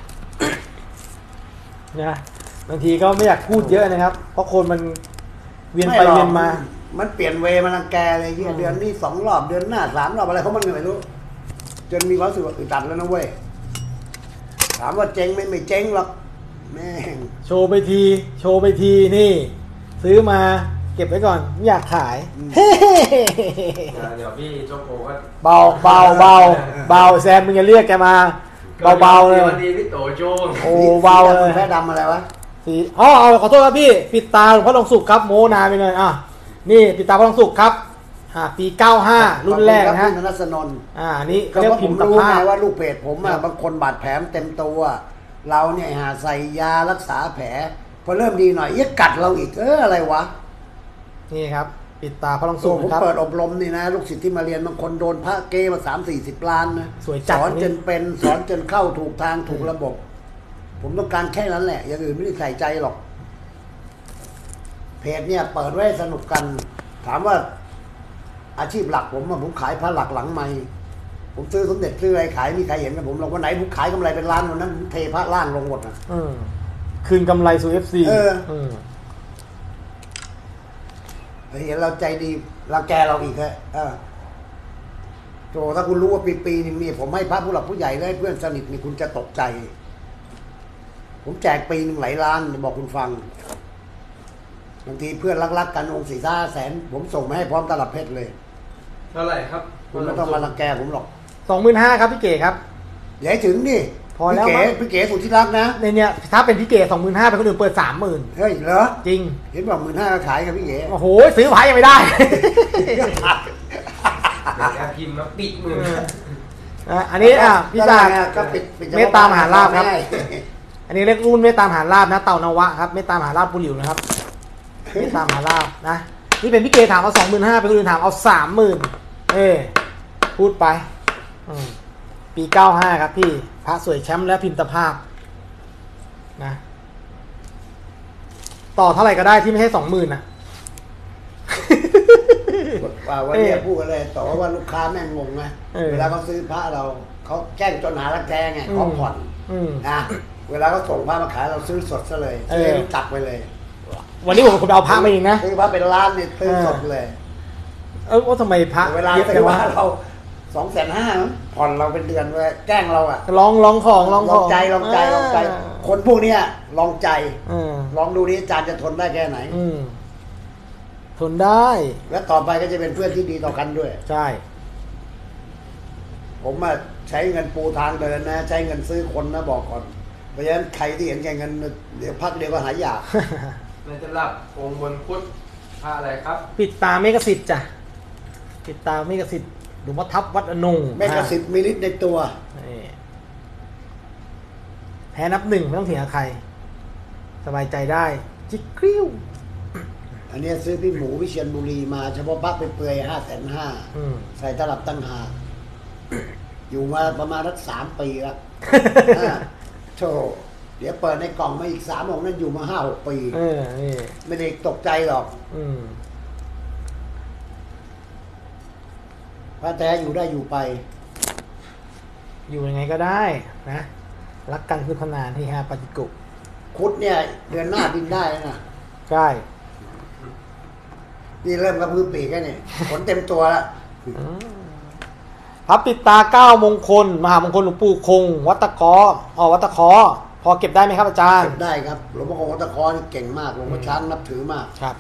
นะบางทีก็ไม่อยากพูดเยอะนะครับเพราะคนมันเวียนไปเวียนมามันเปลี่ยนเวมันรังแกเลยเหี้ยเดือนนี้สองรอบเดือนหน้าสามรอบอะไรเขามันไม่รู้จนมีความรู้สึกอึดอัดแล้วนะเว้ยถามว่าเจ๊งไม่ไม่เจ๊งหรอกแม่งโชว์ไปทีโชว์ไปทีนี่ซื้อมาเก็บไว้ก่อนไม่อยากขายเดี๋ยวพี่โชโกก็เบาเบาเบาเบาแซมมึงจะเรียกแกมาเบาเบาเลยวันดีพี่โตโจงโอ้เบาเลยแพ้ดำอะไรวะสีอ๋อเอาขอโทษครับพี่ปิดตาหลวงพ่อทองสุขครับโมนาไปเลยอ่ะนี่ปิดตาพระทองสุขครับอ่าปีเก้าห้ารุ่นแรกนะฮะขอบคุณครับคุณธนสนนท์อ่านี่ก็เรียเพกราะผพิมมพ์กับรู้ผ้าไงว่าลูกเพจผมอะบางคนบาดแผลเต็มตัว เราเนี่ยหาใส่ยารักษาแผลพอเริ่มดีหน่อยเอ๊ะกัดเราอีกเอออะไรวะนี่ครับปิดตาพระทองส่สุวขนผมครับเปิดอบรมนี่นะ ลูกศิษย์ที่มาเรียนบางคนโดนพระเกมาสามสี่สิบล้านนะสวยจัดสอนจนเป็นสอนจนเข้าถูกทางถูกระบบ ผมต้องการแค่นั้นแหละ อย่างอื่นไม่ได้ใส่ใจหรอก เพจเนี่ยเปิดไว้สนุกกัน ถามว่าอาชีพหลักผมอะผมขายพระหลักหลังไม้ผมซื้อสมเด็จซื้ออะไรขายมีใครเห็นกับผมหรอกวันไหนผมขายกำไรเป็นล้านวันนั้นผมเทพระล่างลงหมดนะอืมคืนกำไรสู่เอฟซีเอออืมเห็นเราใจดีรังแกเราอีกฮะเออโธ่ถ้าคุณรู้ว่าปีปีๆนึงนี่ผมให้พระผู้หลักผู้ใหญ่และให้เพื่อนสนิทนี่คุณจะตกใจ ผมแจกปีหนึ่งหลายล้านบอกคุณฟังบางทีเพื่อนรักๆกันองค์สี่ห้าแสนผมส่งมาให้พร้อมตลับเพชรเลยเท่าไหร่ครับคุณไม่ต้องมารังแกผมหรอกสองหมื่นห้าครับพี่เก๋ครับอย่าให้ถึงนี่พอแล้วพี่เก๋มั้งพี่เก๋สุดที่รักนะในเนี่ยถ้าเป็นพี่เก๋สองหมื่นห้าเป็นคนอื่นเปิดสามหมื่นเฮ้ยเหรอจริงเห็นบอกหมื่นห้าขายกับพี่เก๋โอ้โหซื้อไพ่ยังไม่ได้เดี๋ยวแอบพิมพ์แล้วปิดมืออ่ะอันนี้อ่ะพี่จ่าก็ปิดปิดฉพะเมตตามหาลาภครับให้อันนี้เรียกรุ่นเมตตามหาลาภนะเต่านวะครับเมตตามหาลาภปุริวนะครับเมตตามหาลาภนะนี่เป็นพี่เกถามเอาสองหมื่นห้าเป็นคนอื่นถามเอาสามหมื่นเออพูดไปอืมปีเก้าห้าครับพี่พระสวยแชมป์และพิมพ์ตภาพนะต่อเท่าไหร่ก็ได้ที่ไม่ใช่สองหมื่นอ่ะว่าวันนี้พูดกันเลยต่อว่าลูกค้าแม่งงงไงเออเวลาเขาซื้อพระเราเขาแจ้งจนหารักแกไงเขาผ่อนอืมนะเวลาเขาส่งพระมาขายเราซื้อสดซะเลยเออซื้อให้รู้จักไปเลยวันนี้ผมเป็นคนไปเอาพระมาเองนะซื้อพระเป็นล้านเนี่ยซื้อสดเลยเออว่าทำไมพระเวลาเยอะซื้จัองวะพระเราสองแสนห้าผ่อนเราเป็นเดือนเลยแกล้งเราอะลองลองของลองลขออง งใจลองใจลองใจาคนพวกเนี้ยลองใจเออลองดูนี้อาจารย์จะทนได้แค่ไหนอืมทนได้และต่อไปก็จะเป็นเพื่อนที่ดีต่อกันด้วยใช่ผมอะใช้เงินปูทางเดินนะ ใช้เงินซื้อคนนะบอกก่อน เพราะฉะนั้นใครที่เห็นแก่เงินเดี๋ยวพักเดียวก็หายอยากในจะรับองค์บนพุทธผ้าอะไรครับปิดตาเมกสิทธิ์จ้ะปิดตาเมกสิทธิ์หลวงพ่อทับวัดอนงแม่กระสิบมิลลิตรในตัวนี่แพ้นับหนึ่งไม่ต้องเถียงกับใคร สบายใจได้ จิกกริ้วอันนี้ซื้อพี่หมูวิเชียรบุรีมาเฉพาะพักเป็นเปลือยห้าแสนห้าอืมใส่ตลับตั้งหากอยู่มาประมาณสักสามปีแล้วอ่าโธ่เดี๋ยวเปิดในกล่องมาอีกสามองค์นั้นอยู่มาห้าหกปีเออนี่ไม่ได้ตกใจหรอกอืมพระแท้อยู่ได้อยู่ไปอยู่ยังไงก็ได้นะรักกันคือพนานที่ฮาปฏิกุคุดเนี่ยเดือนหน้าบินได้แล้วนะใช่นี่เริ่มกระพือปีกแล้วเนี่ยขนเต็มตัวแล้วอืมพระปิดตาเก้ามงคล มหามงคลหลวงปู่คง วัดตะกออ๋อวัดตะคอพอเก็บได้ไหมครับอาจารย์เก็บได้ครับหลวงพ่อคงวัดตะคอนี่เก่งมากหลวงพ่อช้างนับถือมากครับ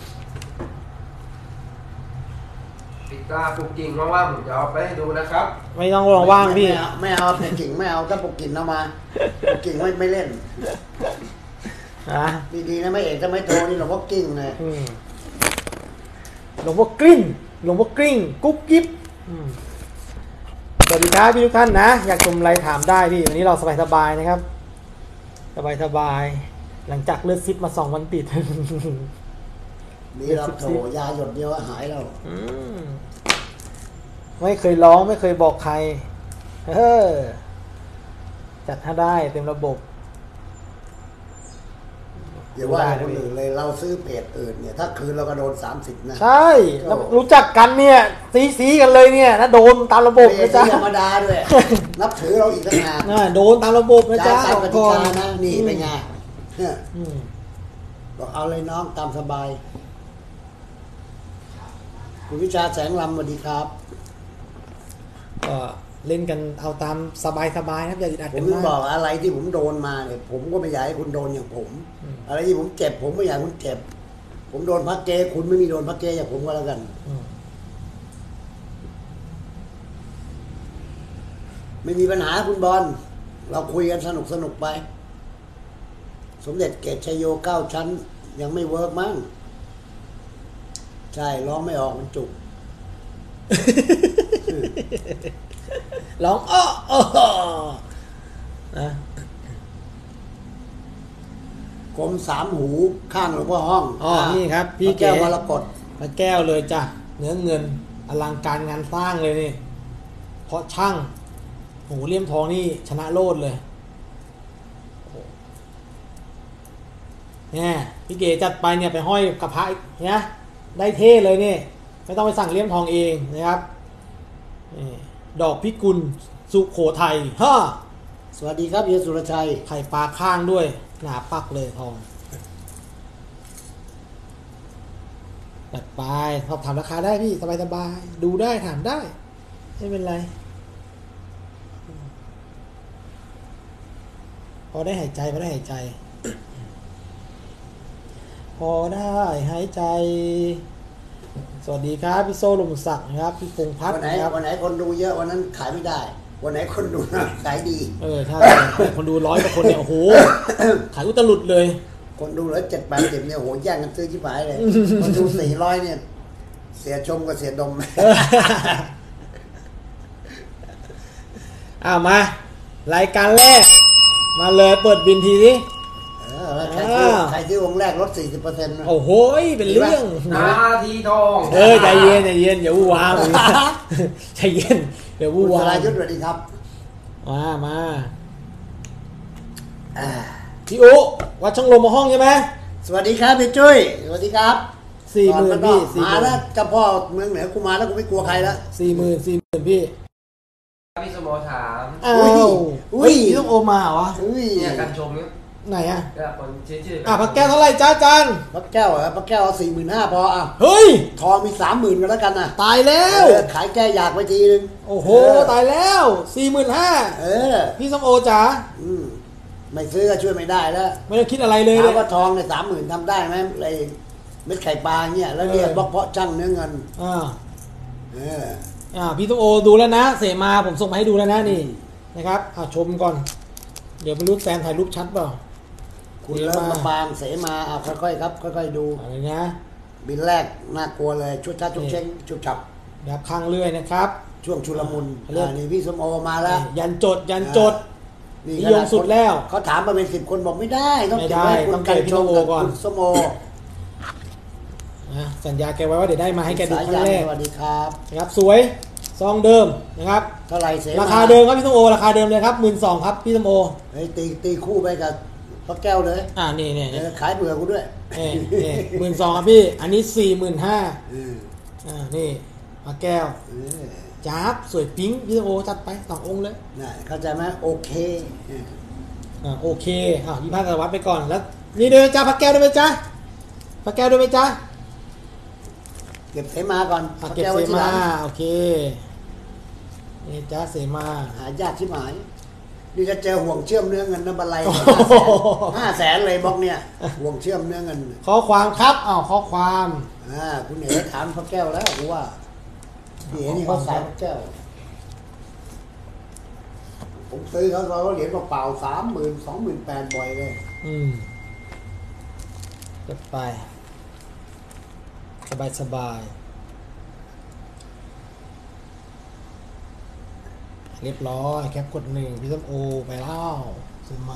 ปิดตาปลูกกิ่งว่างๆผมจะเอาไปให้ดูนะครับไม่ต้องรอว่างพี่ไม่เอาไม่เอาแต่กิ่งไม่เอาถ้าปกกิ่งเอามาปกกิ่งไม่ไม่เล่นนะดีๆนะไม่เอกถ้าไม่โทรนี่หลวงพ่อกิ่งเลยอืมหลวงพ่อกลิ้งหลวงพ่อกลิ้งกุ๊บกิ๊บอืมสวัสดีครับพี่ทุกท่านนะ อยากชมอะไรถามได้พี่วันนี้เราสบายๆนะครับ สบายๆหลังจากเลือดซิปมาสองวันติดนี่เราโถยาหยดเดียวหายแล้วอืมไม่เคยร้องไม่เคยบอกใครเออจัดให้ได้เต็มระบบอย่าว่าคนอื่นเลยเราซื้อเพจอื่นเนี่ยถ้าคืนเราก็โดนสามสิบนะใช่แล้วรู้จักกันเนี่ยซีซีกันเลยเนี่ยนะโดนตามระบบเพจนะจ๊ะธรรมดาด้วย นับถือเราอีกต่างหากน่าโดนตามระบบนะจ่าจ๊ะยตามกติก่อกาน นะนี่เป็นไงเนี่ยอืมบอกเอาเลยน้องตามสบาย คุณวิชาแสงลำสวัสดีครับก็เล่นกันเอาตามสบายสบายนะครับอย่าอึดอัดผกัมนถึงบมาอก กอะไรที่ผมโดนมาเนี่ยผมก็ไม่อยากให้คุณโดนอย่างผม อะไรที่ผมเจ็บผมไม่อยากให้คุณเจ็บผมโดนพักเกคุณไม่มีโดนพักเกอย่างผมก็แล้วกันอืมไม่มีปัญหาคุณบอลเราคุยกันสนุกสนุกไป สมเด็จเกตชัยโยเก้าชั้น ยังไม่เวิร์กมั้งใช่ร้องไม่ออกมันจุกร้องอ้ออ้อนะกรมสามหูข้างหลวงพ่อห้องอ๋อนี่ครับ พี่พระเก๋แก้วมรกตพระแก้วเลยจ้ะเนื้อเงินอลังการงานสร้างเลยนี่เพราะช่างโหเลี่ยมทองนี่ชนะโลดเลยเนี่ยพี่เก๋จัดไปเนี่ยไปห้อยกับพระเนี่ยได้เท่เลยนี่ไม่ต้องไปสั่งเลี่ยมทองเองนะครับนี่ดอกพิกุลสุโขทัยฮ่าสวัสดีครับเฮียสุรชัยไข่ปลาข้างด้วยหนาปักเลยทองจัดไปสอบถามราคาได้พี่สบายๆดูได้ถามได้ไม่เป็นไรพอได้หายใจพอได้หายใจ พอได้หายใจ สวัสดีครับพี่โซ่ลมศักดิ์นะครับพี่พงษ์พัฒวันน์ไหนนะครับวันไหนคนดูเยอะวันนั้นขายไม่ได้ วันไหนคนดูน้อยขายดีเออถ้าคนดูร้อยกว่าคนเนี่ยโอ้โหขายอุตลุดเลยคนดูแล้วเจ็ดแปดสิบเนี่ยโหแย่งกันซื้อชิบหายเลยคนดูสี่ร้อยเนี่ย เสียชมกับเสียดมอ้าวมา รายการแรก มาเลยเปิดบินทีสิเออแล้วใครซื้อใครซื้อวงแรกลดสี่สิบเปอร์เซ็นต์โอ้โหเป็นเรื่องนาทีทองเออใจเย็นใจเย็นอย่าวู่วามใจเย็นเดี๋ยวคุวู่ณวาสมรายุทธสวัสดีครับมามาอ่าพี่อุวัดช่างลมมาห้องใช่ไหมสวัสดีครับพี่จุ้ยสวัสดีครับสี่หมื่นพี่สี่หมามื่นแล้วเจ้าพ่อเมืองเหนือกูมาแล้วกูไม่กลัวใครแล้วสี่หมื่นสี่หมื่นพี่พี่สมโมถามอ้าอุ้วยอุ้ยพี่ต้องโอมาเหรอวะอุ้ยเนี่ยการชมเนี่ยไหนอ่ะเนี่ยคนชื่อชื่ออ่ะพักแก้วเท่าไหร่จ้าจานพระแก้วเหรอพระแก้วเอาสี่หมื่นห้าพออ่ะเฮ้ยทองมีสามหมื่นกันแล้วกันนะตายแล้วเออขายแก้อยากไปทีนึงโอ้โหเออตายแล้วสี่หมื่นห้าเออพี่สมโอจ๋าอืมไม่ซื้อก็ช่วยไม่ได้แล้วไม่ต้องคิดอะไรเลยถาเนี่มยว่าทองในสามหมื่นทำได้ไหมไอ้เม็ดไข่ปลาเนี่ยแล้วเรียกเออบล็อกเพาะช่างเนื้อเงินอ่าเอออ่าพี่ส้มโอดูแล้วนะ เสมาผมส่งมาให้ดูแล้วนะนี่นะครับอ่าชมก่อน เดี๋ยวไม่รู้แฟนถ่ายรูปชัดเปล่าคุณเสเลิมาศลำบางเสมาเอาค่อยๆครับค่อยๆดูอะไรนะบินแรกน่ากลัวเลยชุดชัดชุดเช้งชุดฉับแบบข้างเลื่อยนะครับช่วงชุลมุนเขาเรียกอ่านี่พี่สมโอมาแล้วยันจดยันจดนี่นิยมสุดแล้วเขาถามมาเป็นสิบคนบอกไม่ได้ ต้องไม่เก็บได้ไว้คุต้อณงเก็กันบพี่ชสมมโอกับก่อนคุณสมโอนะสัญญาแกไว้ว่าเดี๋ยวได้มาให้แกดูสาครั้ยังนแรกสวัสดีครับนะครับสวยซองเดิมนะครับเท่าไหร่เสมาราคาเดิมครับพี่ส้มโอราคาเดิมเลยครับหมื่นสองครับพี่ส้มโอเฮ้ยตีตีคู่ไปกับพระแก้วเลยอ่านี่นี่เออขายเบื่อกูด้วยนี่นี่หมื่นสองครับพี่ อันนี้สี่หมื่นห้าเอออ่านี่มาแก้วเออจ้าบสวยปิ๊งพี่ส้มโอจัดไปสององค์เลยน่ะเข้าใจไหมโอเคเอออ่าโอเคอ่ายี่ห้าสารวัตรไปก่อนแล้วนี่ด้วยไหมจ้าพักแก้วด้วยไหมจ้าพักแก้วด้วยไหมจ้าเก็บเสมาก่อนอ่าพระเก็บแก้วเสไว้ที่หมาลังโอเคนี่จ้าเสมาหายากชิบหาย นี่จะเจอห่วงเชื่อมเนื้อเงินน้ำบันไลโอ้โหห้าแสนเลยบล็อกเนี่ยห่วงเชื่อมเนื้อเงินข้อความครับอ้าวข้อความอ่าคุณเอ๋ถามพระแก้วแล้วกูว่าพี่เอ๋นี่เขาสายพระแก้ว ผมซื้อเขาเขาเหรียญเปล่าสามหมื่นสองหมื่นแปดบ่อยเลยอืมจัดไปสบายสบายเรียบร้อยแคปกดหนึ่งพี่ส้มโอไปเล่าซื้อมา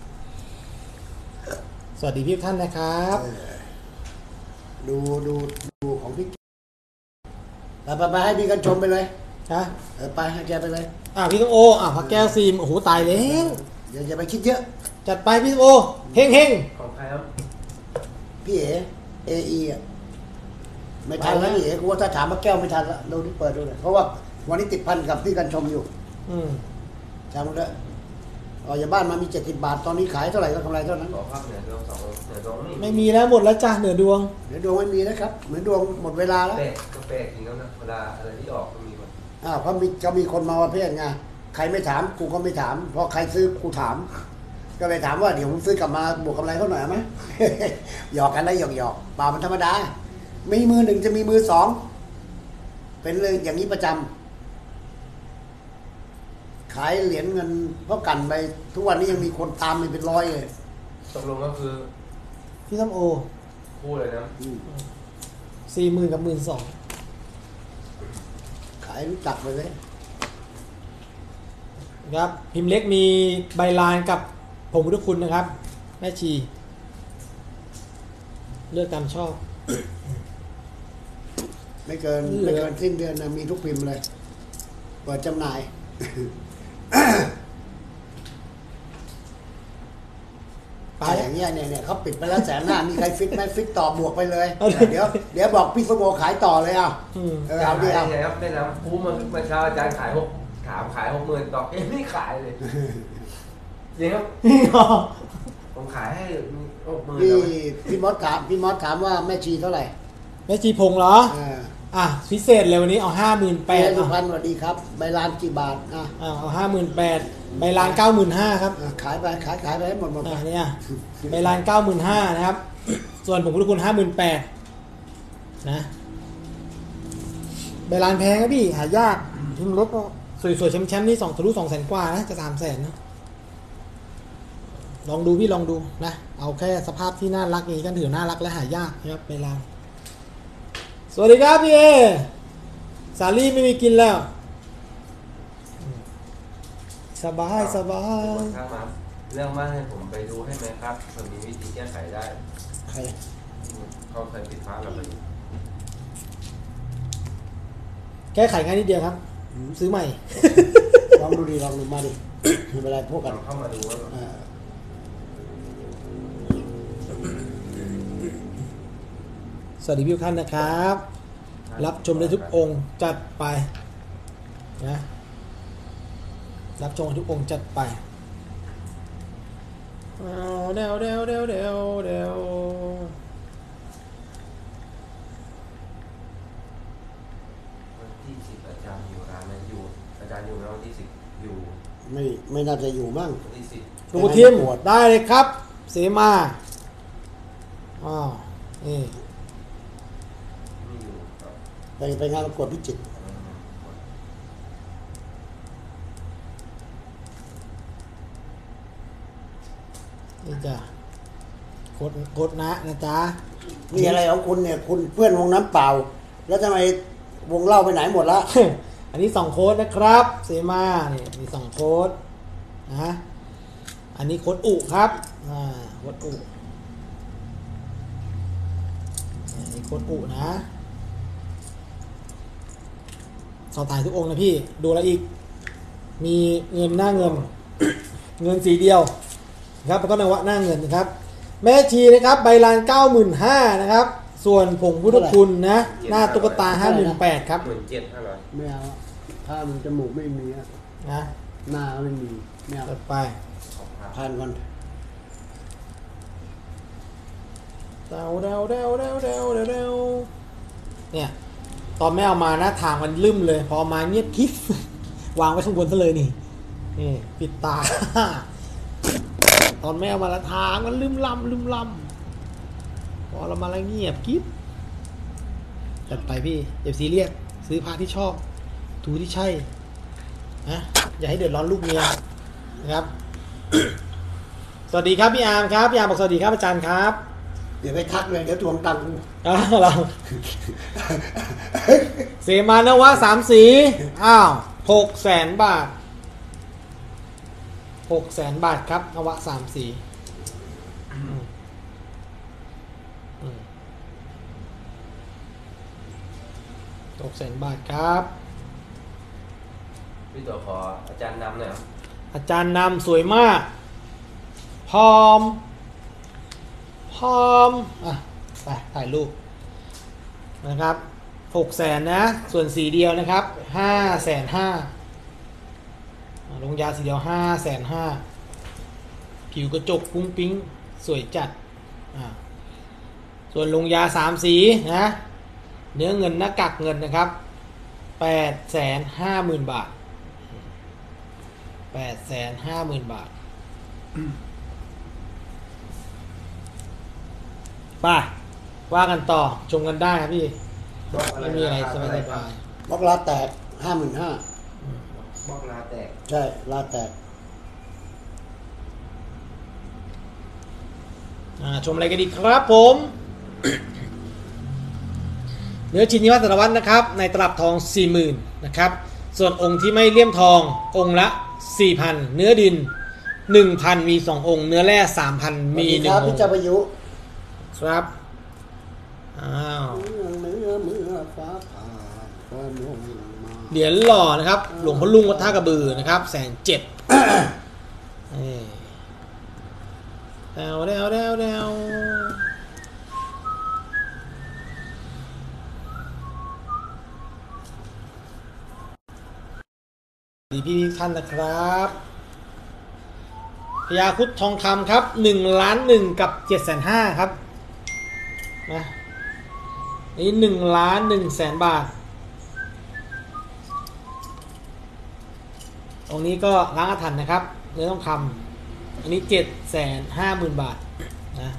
สวัสดีพี่ท่านนะครับเออดูดูดูของพี่ไปไปไปให้พี่กันชมไปเลยฮะเออไปให้แกไปเลยอ่าพี่ส้มโออ่าพักแก้วซีมโอ้โหตายแล้วอย่าอย่าไปคิดเยอะจัดไปพี่ส้มโอเฮงเฮงของใครครับพี่เอ๋เอไอ่ะไม่ทันแล้วพี่เอ๋กูว่าถ้าถามพระแก้วไม่ทันละดูที่เปิดดูเลยเพราะว่าวันนี้ติดพันกับพี่กันชมอยู่อืมจำได้ออกจากบ้านมามีเจ็ดสิบบาทตอนนี้ขายเท่าไหร่ก็กำไรเท่านั้นขอภาพเหนือดวงสองเหนือดวงนี่ไม่มีแล้วหมดแล้วจ้าเหนือดวงเหมือนดวงไม่มีนะครับเหมือนดวงหมดเวลาแล้วแปลกก็แปลกจริงแล้วนะเวลาอะไรที่ออกก็มีหมดอ้าวเขามีเขามีคนมาประเภทไงใครไม่ถามกูก็ไม่ถามเพราะใครซื้อกูถามก็เลยถามว่าเดี๋ยวผมซื้อกลับมาบวกกำไรเขาหน่อยไหม หยอกกันได้หยอกหยอกๆเปล่ามันธรรมดามีมือหนึ่งจะมีมือสองเป็นเรื่องอย่างนี้ประจำขายเหรียญเงินเพราะกันไปทุกวันนี้ยังมีคนตามมันเป็นร้อยเลยตกลงก็คือพี่ส้มโอคู่เลยนะอืมสี่หมื่นกับหมื่นสองขายรู้จักไปเลยครับพิมพ์เล็กมีใบลานกับผงพุทธคุณนะครับ แม่ชี เลือกตามชอบไม่เกินเหลือไม่เกินสิ้นเดือนนะมีทุกพิมพ์เลยเปิดจำหน่ายไปแต่อย่างเงี้ยเนี่ยเนี่ยเขาปิดไปแล้วแสนหน้ามีใครฟิกไหมฟิกต่อบวกไปเลยเอาดิเดี๋ยวเดี๋ยวบอกพี่สมโอขายต่อเลยอ่ะอืมเอออาจาเอารย์ดิขายเอายังไงครับแนะนำคู่มันเมื่อเช้าอาจารย์ขายหกถามขายหกหมื่นต่อเองไม่ขายเลยจริงครับนี่ก็ผมขายให้หกหมื่นพี่แล้วพี่มดถามพี่มดถามว่าแม่ชีเท่าไหร่แม่ชีพงเหรอเอออ่ะพิเศษเลยวันนี้เอาห้าหมื่นแปแปดดสุพรรณสวัสดีครับใบลานกี่บาทอ่ะเอาห้าหมื่นแปดใบลานเก้าหมื่นห้าครับอ่ะขายไปขายขายไปให้หมดหมดไปอ่ะเนี่ยใบลานเก้าหมื่นห้านะครับ ส่วนผงพุทธคุณห้าหมื่นแปดนะใบลานแพงครับพี่หายากพิมพ์รถก็สวยๆแชมป์ๆนี่สองทะลุสองแสนกว่านะจะสามแสนนะลองดูพี่ลองดูนะเอาแค่สภาพที่น่ารักนี้กันถือน่ารักและหายากนะครับใบลานสวัสดีครับพี่เอสาลี่ไม่มีกินแล้ว สบายสบายถ้ามาเรื่องมากให้ผมไปดูให้ไหมครับมันมีวิธีแก้ไขได้ใครเขาเคยปิดฟ้าเราไปอยู่แก้ไขง่ายนิดเดียวครับ ซื้อใหม่ลองดูดิลองดูมาดิไม่เป็นไรพวกกันเราเข้ามาดูว่าเออสวัสดีพี่ทุกท่านนะครับ รับชมได้ทุกองค์จัดไปนะรับชมทุกองค์จัดไปเอาเดวเดวเดวเดวเดววันที่สิบอาจารย์อยู่ร้านนั้นอยู่อาจารย์อยู่แล้ววันที่สิบอยู่ไม่ไม่น่าจะอยู่มั่งวันที่สิบหลวงพ่อทิมได้เลยครับ เสมาอ้าวนี่ไม่อยู่ครับไปไปงานประกวดพิจิตรนี่จ้ะโคตรโคตรนะนะจ๊ะนี่อะไรของคุณเนี่ยคุณเพื่อนวงน้ำเปล่า แล้วทำไมวงเหล้าไปไหนหมดละอันนี้สองโค้ดนะครับเซมานี่มีสองโค้ดนะอันนี้โค้ดอุครับอ่าโค้ดอุอันนี้โค้ดอุนะสอบถ่ายทุกองค์นะพี่ดูอะไรอีก มีเงินหน้าเงิน เงินสีเดียวนะครับแล้วก็นวะหน้าเงินนะครับ แม่ชีนะครับใบลานเก้าหมื่นห้านะครับ ส่วนผงพุทธคุณนะ หน้าตุ๊กตาห้าหมื่นแปดครับหมื่นเจ็ดห้าร้อยไม่เอาถ้ามันจมูกไม่มีอะนะหน้าไม่มีไม่เอาต่อไปขอบคุณผ่านก่อนเดาเดาเดาเดาเดาเดาเดาเนี่ย ตอนแม่เอามานะทางมันลืมเลย พอมาเงียบคลิป วางไว้ข้างบนซะเลยนี่นี่ปิดตา ตอนแม่เอามาละทางมันลืมลำลืมลำพอเรามาแล้วเงียบคลิปจัดไปพี่อย่าซีเรียสซื้อผ้าที่ชอบถูที่ใช่นะอย่าให้เดือดร้อนลูกเมียนะครับ สวัสดีครับพี่อาร์มครับพี่อาร์มบอกสวัสดีครับอาจารย์ครับเดี๋ยวไปทักเลยเดี๋ยวทวงตังค์กูอ้าวเราเสมานวะสามสีอ้าวหกแสนบาทหกแสนบาทครับนวะสามสีหกแสนบาทครับพี่ตัวขออาจารย์นำหน่อยครับอาจารย์นำสวยมาก พร้อม พร้อม อ่ะ ไปถ่ายรูปนะครับหกแสนนะ ส่วนสีเดียวนะครับห้าแสนห้าลงยาสีเดียวห้าแสนห้าผิวกระจกปุ้งปิ้งสวยจัดอ่าส่วนลงยาสามสีนะ เนื้อเงินหน้ากักเงินนะครับแปดแสนห้าหมื่นบาทแปดแสนห้าหมื่นบาทไปว่ากันต่อชมกันได้ครับพี่ไม่มีอะไรสบายสบายบล็อกลาแตกห้าหมื่นห้าบล็อกลาแตกใช่ลาแตกอ่าชมอะไรกันดีครับผม เนื้อชิ้นนิวัฒนวัฒน์นะครับในตลับทอง สี่หมื่น นะครับส่วนองค์ที่ไม่เลี่ยมทององค์ละ สี่พัน เนื้อดิน หนึ่งพัน มีสององค์เนื้อแร่ สามพัน มีหนึ่งครับองพี่ค์เจ้าพายุครับอ้าวเมื่อเมื่อฟ้าผ่าก็มองมาเหรียญหล่อนะครับหลวงพ่อลุงวัดท่ากระบือนะครับแสนเจ็ดแดวแดวแดวแดวดีพี่ท่านนะครับพญาครุฑทองคำครับหนึ่งล้านหนึ่งกับเจ็ดแสนห้าครับนะนี่หนึ่งล้านหนึ่งแสนบาทตรงนี้ก็ล้างอาถรรพ์นะครับเนื้อทองคำอันนี้เจ็ดแสนห้าหมื่นบาทนะ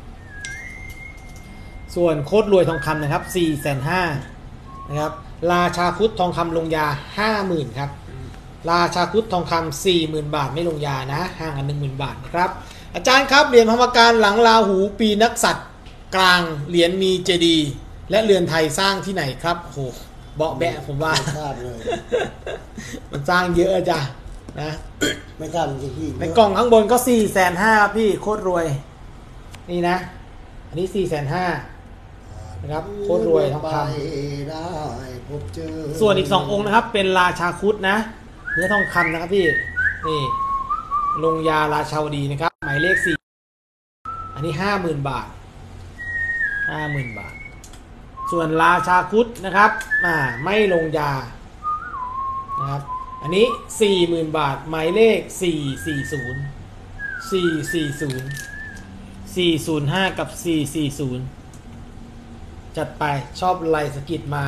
ส่วนโคตรรวยทองคำนะครับสี่แสนห้านะครับราชาครุฑทองคำลงยาห้าหมื่นครับราชาครุฑทองคำสี่หมื่นบาทไม่ลงยานะห่างกันหนึ่งหมื่นบาทนะครับอาจารย์ครับเหรียญพรรมการหลังราหูปีนักษัตริย์กลางเหรียญมีเจดีย์และเรือนไทยสร้างที่ไหนครับโอ้โหเบาะแบะผมว่าไม่ทราบเลยมันสร้างเยอะจ้ะนะไม่ทราบจริงๆพี่ในกล่องข้างบนก็สี่แสนห้าพี่โคตรรวยนี่นะอันนี้สี่แสนห้านะครับโคตรรวยทองคได้พบเจอำส่วนอีกสององค์นะครับเป็นราชาครุฑนะเนื้อทองคำนะครับพี่นี่ลงยาราชาวดีนะครับหมายเลขสี่อันนี้ห้าหมื่นบาทห้าหมื่นบาทส่วนราชาครุฑนะครับอ่าไม่ลงยานะครับอันนี้ สี่หมื่น บาทหมายเลขสี่ สี่ ศูนย์ สี่ สี่ ศูนย์ สี่ ศูนย์ ห้า กับ สี่ สี่ ศูนย์ จัดไปชอบลายสกิดมา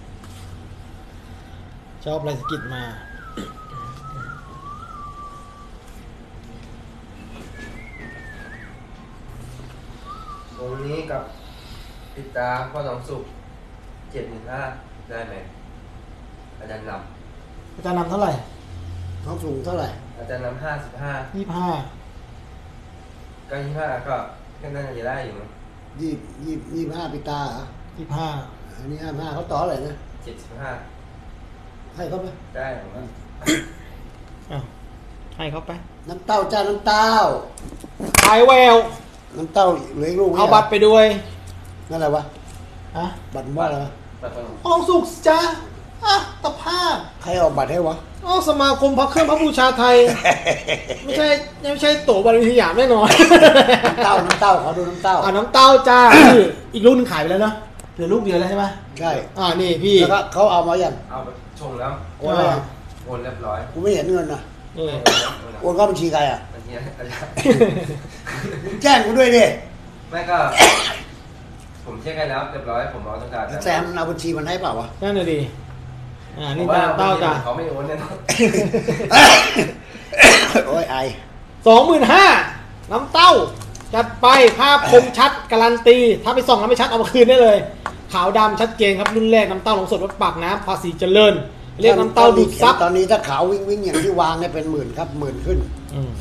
ชอบลายสกิดมาองค์นี้กับปิดตาพ่อทองสุกเจ็ดหมื่นห้าได้ไหมอาจารย์นอาจารย์นำเท่าไหร่ท้องสูงเท่าไหร่ำอาจารย์นำห้าสิบห้ายี่สิบห้าก็ยี่ห้าก็ก็น่าจะได้อยู่มั้งยี่ยี่ยี่ห้าปีตาเหรอยี่สิบห้าอันนี้ห้าห้าเขาต่ออะไรนะเจ็ดสิบห้าให้เขาไปได้หรือเปล่าอ้าวให้เขาไปน้ำเต้าจ้าน้ำเต้าขายแววน้ำเต้าเหลืออีกลูกไหมเอาบัตรไปด้วยนั่นอะไรวะฮะบัตรว่าอะไรวะปัดตรงห้องสุขจ้าอ่ะตะภาพใครออกบัตรให้วะอ๋อสมาคมพระเครื่องพระบูชาไทย ไม่ใช่ไม่ใช่โตบริสยามแน่นอนน้ำเต้าน้ำเต้าขอดูน้ำเต้าอ่าน้ำเต้าจ้า นี่อีกรุ่นขายไปแล้วเนาะเหลือลูกเดียวแล้วใช่ไหมใช่อ่านี่พี่แล้วก็เขาเอามาอย่างเอาไปชงแล้วโอนอะไรโอนเรียบร้อยกูไม่เห็นเงินนะนี่โอนเข้าบัญชีใครอ่ะอันนี้อาจารย์มึงแจ้งกูด้วยดิไม่ก็ ผมเช็คให้แล้วเรียบร้อยผมเอาต้องการแซมมันเอาบัญชีมันให้เปล่าวะนั่นเลยดิอ่าผนี่มว่าน้ำเต้าจ้าเขาไม่โอนแน่นอนโอ้ยไอสองหมื่นห้าน้ำเต้าจัดไปภาพคมชัดการันตี ถ้าไปส่องแล้วไม่ชัดเอามาคืนได้เลย ขาวดำชัดเจนครับรุ่นแรกน้ำเต้าหลงสดวัดปากน้ำภาษีเจริญ เรียกน้ำเต้าดูดซับตอนนี้ถ้าขาววิ่งวิ่งอย่างที่วางเนี่ยเป็นหมื่นครับหมื่นขึ้นอืม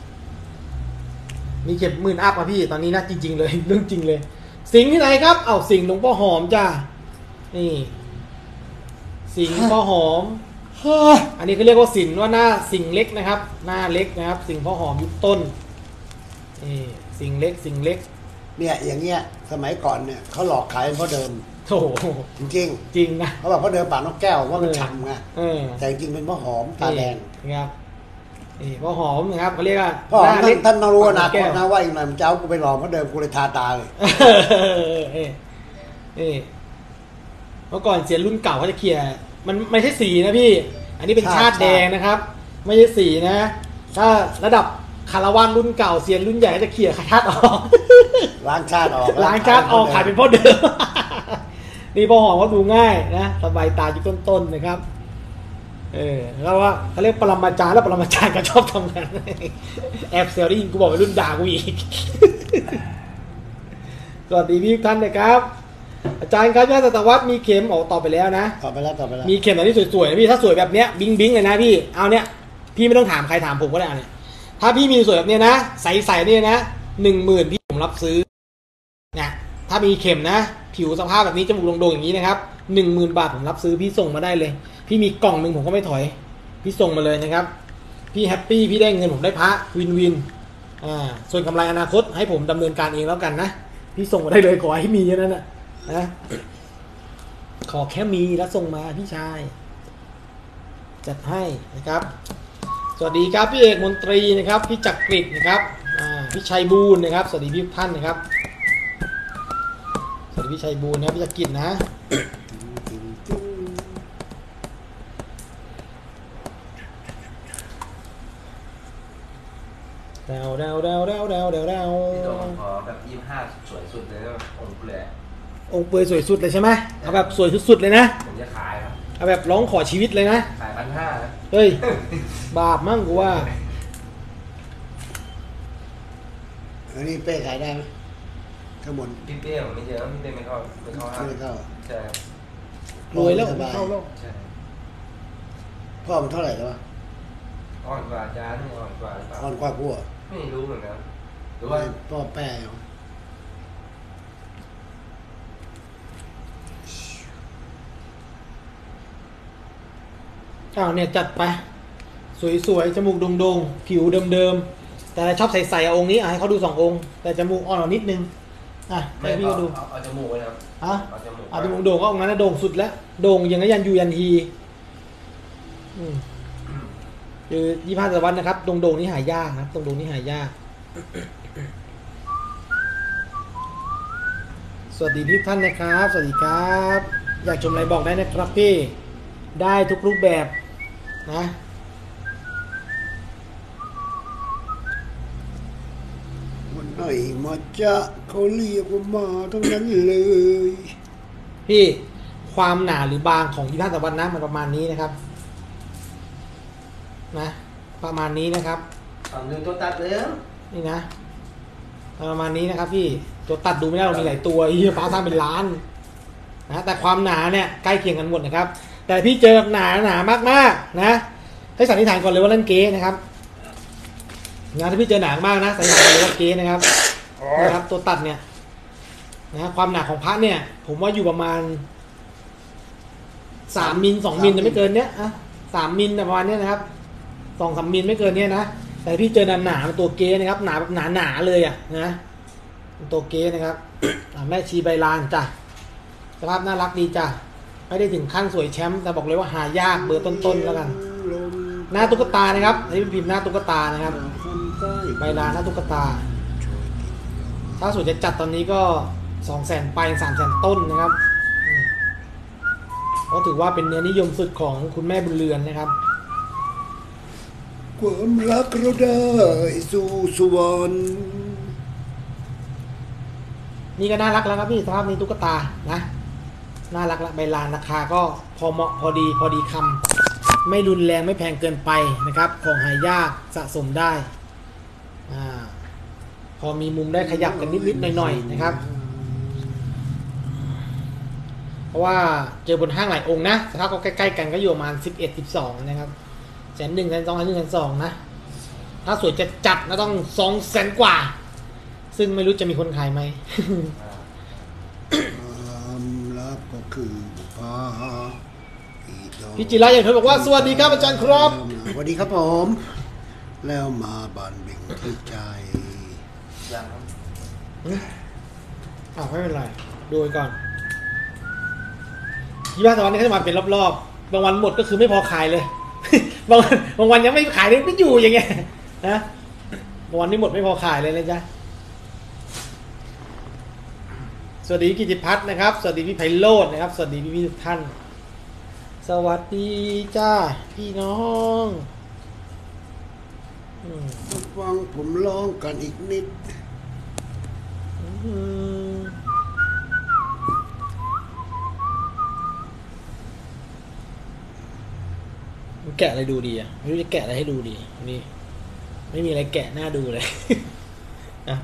มีเก็บหมื่นอัพมาพี่ตอนนี้นะจริง ๆ เลย เรื่องจริงเลย สิงห์ที่ไหนครับ เอาสิงห์หลวงพ่อหอมจ้านี่ สิงห์พ่อหอม อันนี้เขาเรียกว่าสินว่าหน้าสิงห์เล็กนะครับ หน้าเล็กนะครับ สิงห์พ่อหอมยุคต้นนี่สิงห์เล็กสิงห์เล็กเนี่ยอย่างเงี้ยสมัยก่อนเนี่ยเขาหลอกขายเป็นพ่อเดิมโถจริงจริงนะๆเขาบอกพ่อเดิมปากนกแก้วว่ามันเออฉ่ำไงเออแต่จริงๆเป็นพ่อหอมตาแดงนี่ครับนี่พ่อหอมนะครับเขาเรียกว่าพ่อหอมหท่านท่านต้องรู้อนาปกคแก้ตวนะว่าอีกหน่อยมันจะเอากูไปหลอกพ่อเดิมกูเลยทาตาเลยเออนี่เมื่อก่อนเสียนรุ่นเก่าเขาจะเขี่ยมันไม่ใช่สีนะพี่ อันนี้เป็นชาติแดงนะครับ ไม่ใช่สีนะ ถ้าระดับคาราวานรุ่นเก่าเสียนรุ่นใหญ่ก็จะเขี่ยชาติออกล้างชาติออกล้างชาติออกขายเป็นพ่อเดิม นี่พ่อหอมเขาดูง่ายนะสบายตาอยู่ต้นๆนะครับ เออแล้วว่าเขาเรียกปรมาจารย์แล้วปรมาจารย์ก็ชอบทำงาน แอบเซลได้ยินกูบอกไปรุ่นด่ากูอีก เสวัสดีพี่ท่านนะครับ อาจารย์ครับยาศตวรรษมีเข็มออกต่อไปแล้วนะต่อไปแล้วต่อไปแล้วมีเข็มแบบที่สวยๆนะพี่ถ้าสวยแบบเนี้ยบิงบิงเลยนะพี่เอาเนี้ยพี่ไม่ต้องถามใครถามผมก็ได้เอาเนี่ยถ้าพี่มีสวยแบบเนี้ยนะใสๆเนี่ยนะหนึ่งหมื่นพี่ผมรับซื้อเนี่ยถ้ามีเข็มนะผิวสภาพแบบนี้จมูกโด่งๆอย่างนี้นะครับหนึ่งหมื่นบาทผมรับซื้อพี่ส่งมาได้เลย พี่มีกล่องหนึ่งผมก็ไม่ถอยพี่ส่งมาเลยนะครับพี่แฮปปี้พี่ได้เงินผมได้พระวินวินอ่าส่วนกำไรอนาคตให้ผมดำเนินการเองแล้วกันนะพี่ส่งมาได้เลยขอให้มีแค่นั้นนะนะขอแค่มีแล้วส่งมาพี่ชายจัดให้นะครับสวัสดีครับพี่เอกมนตรีนะครับพี่จักริดนะครับอ่าพี่ชัยบูลนะครับสวัสดีพี่ท่านนะครับสวัสดีพี่ชัยบูลนะพี่จักริดนะดาวดาวดาวดาวดาวดาวดาวพี่โดนขอแบบยี่สิบห้าสวยสุดเลยก็องค์เปลือยองค์เปยสวยสุดเลยใช่ไหมเอาแบบสวยสุดๆเลยนะผมจะขายครับเอาแบบร้องขอชีวิตเลยนะขายพันห้านะเฮ้ยบาปมั่งกูว่าอันนี้เป้ขายได้ไหมข้างบนพี่เป้ผมไม่เยอะพี่เป้ไม่เข้าไม่เข้าห้าไม่ได้เข้าใช่รวยแล้วสบายเข้าแล้วใช่พ่อมันเท่าไหร่แล้ววะอ่อนกว่าจานนี่อ่อนกว่าหรือเปล่าอ่อนกว่ากูอ่ะไม่รู้เหมือนกันหรือว่าพ่อแป้เหรออ้าวเนี่ยจัดไปสวยๆจมูกโด่งๆผิวเดิมๆแต่ชอบใส่ๆเอาองค์นี้อ่ะให้เขาดูสององค์แต่จมูกอ่อนกว่านิดนึงอ่ะให้พี่เอาเขาดูเอาเอาจมูกไว้นะครับอ่ะเอาจมูกเอาจมูกโด่งก็องค์นั้นนะโด่งสุดแล้วโด่งยังไงยันยูยันทีอืมคือยี่ห้าตะวันนะครับโด่งๆนี่หายากนะครับโด่งๆนี่หายาก สวัสดีทุกท่านนะครับ สวัสดีครับ อยากชมอะไรบอกได้นะครับพี่ได้ทุกรูปแบบนะวันไหนมาจะเขาเรียกว่ามาทั้งนั้นเลยพี่ความหนาหรือบางของยี่ห้าตะวันนะมันประมาณนี้นะครับนะประมาณนี้นะครับฝั่งหนึ่งตัวตัดเลยนะนี่นะประมาณนี้นะครับพี่ตัวตัดดูไม่ได้เรามีหลายตัวเฮียฟ้าสร้างเป็นล้านนะแต่ความหนาเนี่ยใกล้เคียงกันหมดนะครับแต่พี่เจอแบบหนาหนามากๆนะให้สันนิษฐานก่อนเลยว่าเล่นเก๊นะครับงานที่พี่เจอหนามากนะสันนิษฐานก่อนเลยว่าเก๊นะครับนะครับตัวตัดเนี่ยนะความหนาของพระเนี่ยผมว่าอยู่ประมาณสามมิลสองมิลจะไม่เกินเนี้ยอะสามมิลประมาณเนี้ยนะครับสองสามมิลไม่เกินเนี้ยนะแต่พี่เจอหนาหนาตัวเก๊นะครับหนาแบบหนาหนาเลยอ่ะนะตัวเก๊นะครับ แม่ชีใบลานจ้ะสภาพน่ารักดีจ้ะไม่ได้ถึงขั้นสวยแชมป์แต่บอกเลยว่าหายากเบอร์ต้นๆแล้วกันหน้าตุ๊กตานะครับอันนี้เป็นพิมพ์หน้าตุ๊กตานะครับใบลานหน้าตุ๊กตาถ้าสวยจะจัดตอนนี้ก็สองแสนไปสามแสนต้นนะครับก็ถือว่าเป็นเนื้อนิยมสุดของคุณแม่บุญเรือนนะครับความรักเราได้สู่สวรรค์นี่ก็น่ารักแล้วครับพี่สภาพนี้ตุ๊กตานะน่ารักละใบลานราคาก็พอเหมาะพอดีพอดีคำไม่รุนแรงไม่แพงเกินไปนะครับของหายากสะสมได้อ่าพอมีมุมได้ขยับกันนิดๆหน่อยๆนะครับเพราะว่าเจอบนห้างหลายองค์นะสภาพก็ใกล้ๆกันก็อยู่ประมาณสิบเอ็ด สิบสองนะครับแสนหนึ่งแสนสองแสนหนึ่งแสนสองนะถ้าสวยจะจัดก็ต้องสองแสนกว่าซึ่งไม่รู้จะมีคนขายไหมความรักก็คือพาพี่จิระอย่างเธอบอกว่าสวัสดีครับอาจารย์ครับสวัสดีครับผม แล้วมาบานเบ่งที่ใจยังครับอ้าวไม่เป็นไรดูไปก่อนยี่ห้าตะวันนี้เขาจะมาเป็นรอบๆบางวันหมดก็คือไม่พอขายเลย บางวันบางวันยังไม่ขายเลยไม่อยู่อย่างเงี้ยนะบางวันนี้หมดไม่พอขายเลยเลยจ้ะสวัสดีกิติพัฒน์นะครับสวัสดีพี่ไพโรจน์นะครับสวัสดีพี่พี่ทุกท่านสวัสดีจ้าพี่น้องอืมฟังผมร้องกันอีกนิดอืมแกะอะไรดูดีอ่ะไม่รู้จะแกะอะไรให้ดูดีนี่ไม่มีอะไรแกะหน้าดูเลย นะ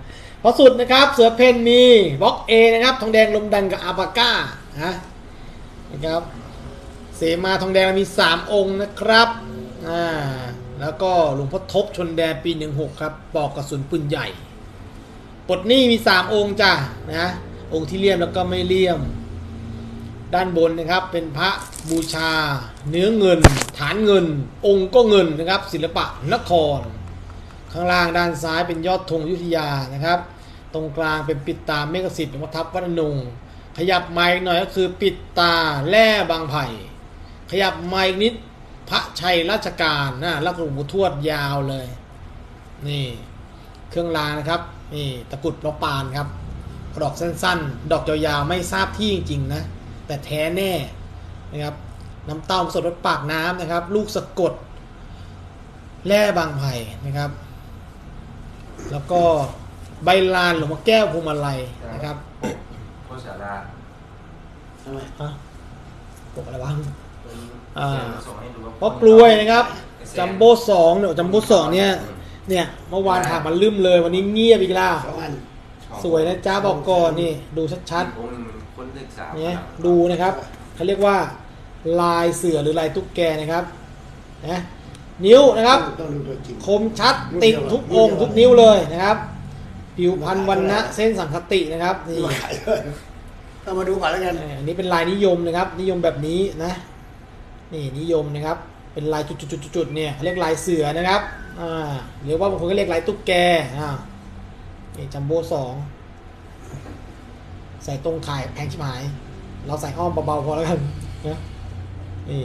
พอสุดนะครับเสือเพนมีบล็อก A นะครับทองแดงลมดันกับอาบาก้านะนะครับเสมาทองแดงมีสามองค์นะครับอ่าแล้วก็หลวงพ่อทบชนแดนปีหนึ่งหกครับปอกกระสุนปืนใหญ่ปลดหนี้มีสามองค์จ้ะนะองค์ที่เลี่ยมแล้วก็ไม่เลี่ยมด้านบนนะครับเป็นพระบูชาเนื้อเงินฐานเงินองค์ก็เงินนะครับศิลปะนครข้างล่างด้านซ้ายเป็นยอดธงอยุธยานะครับตรงกลางเป็นปิดตาเมฆสิทธิ์หลวงพ่อทับวัดนงขยับไม้หน่อยก็คือปิดตาแร่บางไผ่ขยับไม้นิดพระชัยราชการนะแล้วก็หลวงปู่ทวดยาวเลยนี่เครื่องรางนะครับนี่ตะกุดพระปานครับดอกสั้นๆดอกยาวๆไม่ทราบที่จริงๆนะแต่แท้แน่นะครับน้ำเต้าสดวัดปากน้ำนะครับลูกสะกดแร่บางไผ่นะครับแล้วก็ใบลานหลวงพ่อแก้วพวงมาลัยนะครับโคสาราทำไมฮะปกอะไรวะเป็นอ่าส่งให้ดูว่าเพราะกลวยนะครับจัมโบ้สองเนี่ยจัมโบ้สองเนี่ยเนี่ยเมื่อวานถามมันลืมเลยวันนี้เงียบอีกแล้วสองอันสวยนะจ้าบอกก่อนนี่ดูชัดองค์หนึ่งคนศึกษาๆเนี่ยดูนะครับเขาเรียกว่าลายเสือหรือลายตุ๊กแกนะครับนะนิ้วนะครับต้องดูตัวจริงคมชัดติดทุกองค์ทุกนิ้วเลยนะครับผิวพรรณวันนะเส้นสังคตินะครับนี่ดูขายเลยต้องมาดูก่อนแล้วกันอันนี้เป็นลายนิยมนะครับนิยมแบบนี้นะนี่นิยมนะครับเป็นลายจุดๆๆๆเนี่ยเรียกลายเสือนะครับอ่าหรือว่าบางคนก็เรียกลายตุ๊กแกอ่านี่จัมโบ้สองใส่ตรงข่ายแพงชิบหายเราใส่อ้อมเบาๆพอแล้วกันนะนี่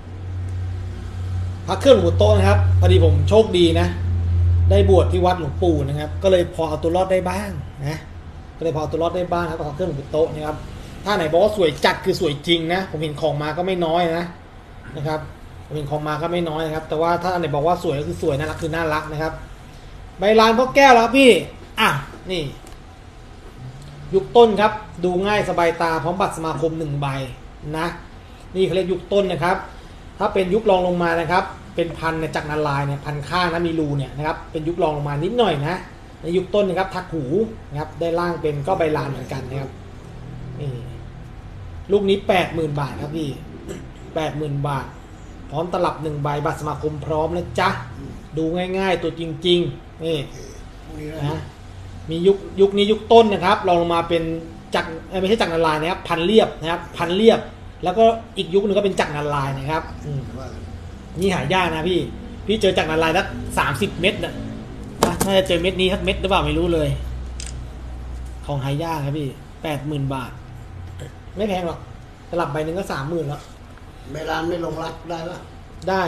พระเครื่องหลวงปู่โตนะครับพอดีผมโชคดีนะได้บวชที่วัดหลวงปู่นะครับก็เลยพอเอาตัวรอดได้บ้างนะก็เลยพอเอาตัวรอดได้บ้างครับกับพระเครื่องหลวงปู่โตนะครับถ้าไหนบอกว่าสวยจัดคือสวยจริงนะผมเห็นของมาก็ไม่น้อยนะนะครับผมเห็นของมาก็ไม่น้อยนะครับแต่ว่าถ้าไหนบอกว่าสวยก็คือสวยน่ารักคือน่ารักนะครับใบลานพ่อแก้วแล้วครับพี่อ่ะนี่ยุคต้นครับดูง่ายสบายตาพร้อมบัตรสมาคมหนึ่งใบนะนี่เขาเรียกยุคต้นนะครับถ้าเป็นยุครองลงมานะครับเป็นพันในจักรนารายณ์เนี่ยพันข้างนะมีรูเนี่ยนะครับเป็นยุครองลงมานิดหน่อยนะในยุคต้นนะครับทักหูนะครับได้ล่างเป็นก็ใบลานเหมือนกันนะครับนี่ลูกนี้แปดหมื่นบาทครับพี่แปดหมื่นบาทพร้อมตลับหนึ่งใบบัตรสมาคมพร้อมนะจ๊ะดูง่ายๆตัวจริงๆนี่พรุ่งนี้นะนะมียุคยุคนี้ยุคต้นนะครับรองลงมาเป็นจักรเอ้ยไม่ใช่จักรนารายณ์นะครับพันเรียบนะครับพันเรียบแล้วก็อีกยุคนึงก็เป็นจักรนารายณ์นะครับอืมว่ากันนี่หายากนะพี่พี่เจอจักรนารายณ์สักสามสิบเม็ดนะถ้าจะเจอเม็ดนี้สักเม็ดหรือเปล่าไม่รู้เลยของหายากครับพี่แปดหมื่นบาทไม่แพงหรอกตลับใบหนึ่งก็สามหมื่นแล้วเวลาไม่ลงรักได้ปะได้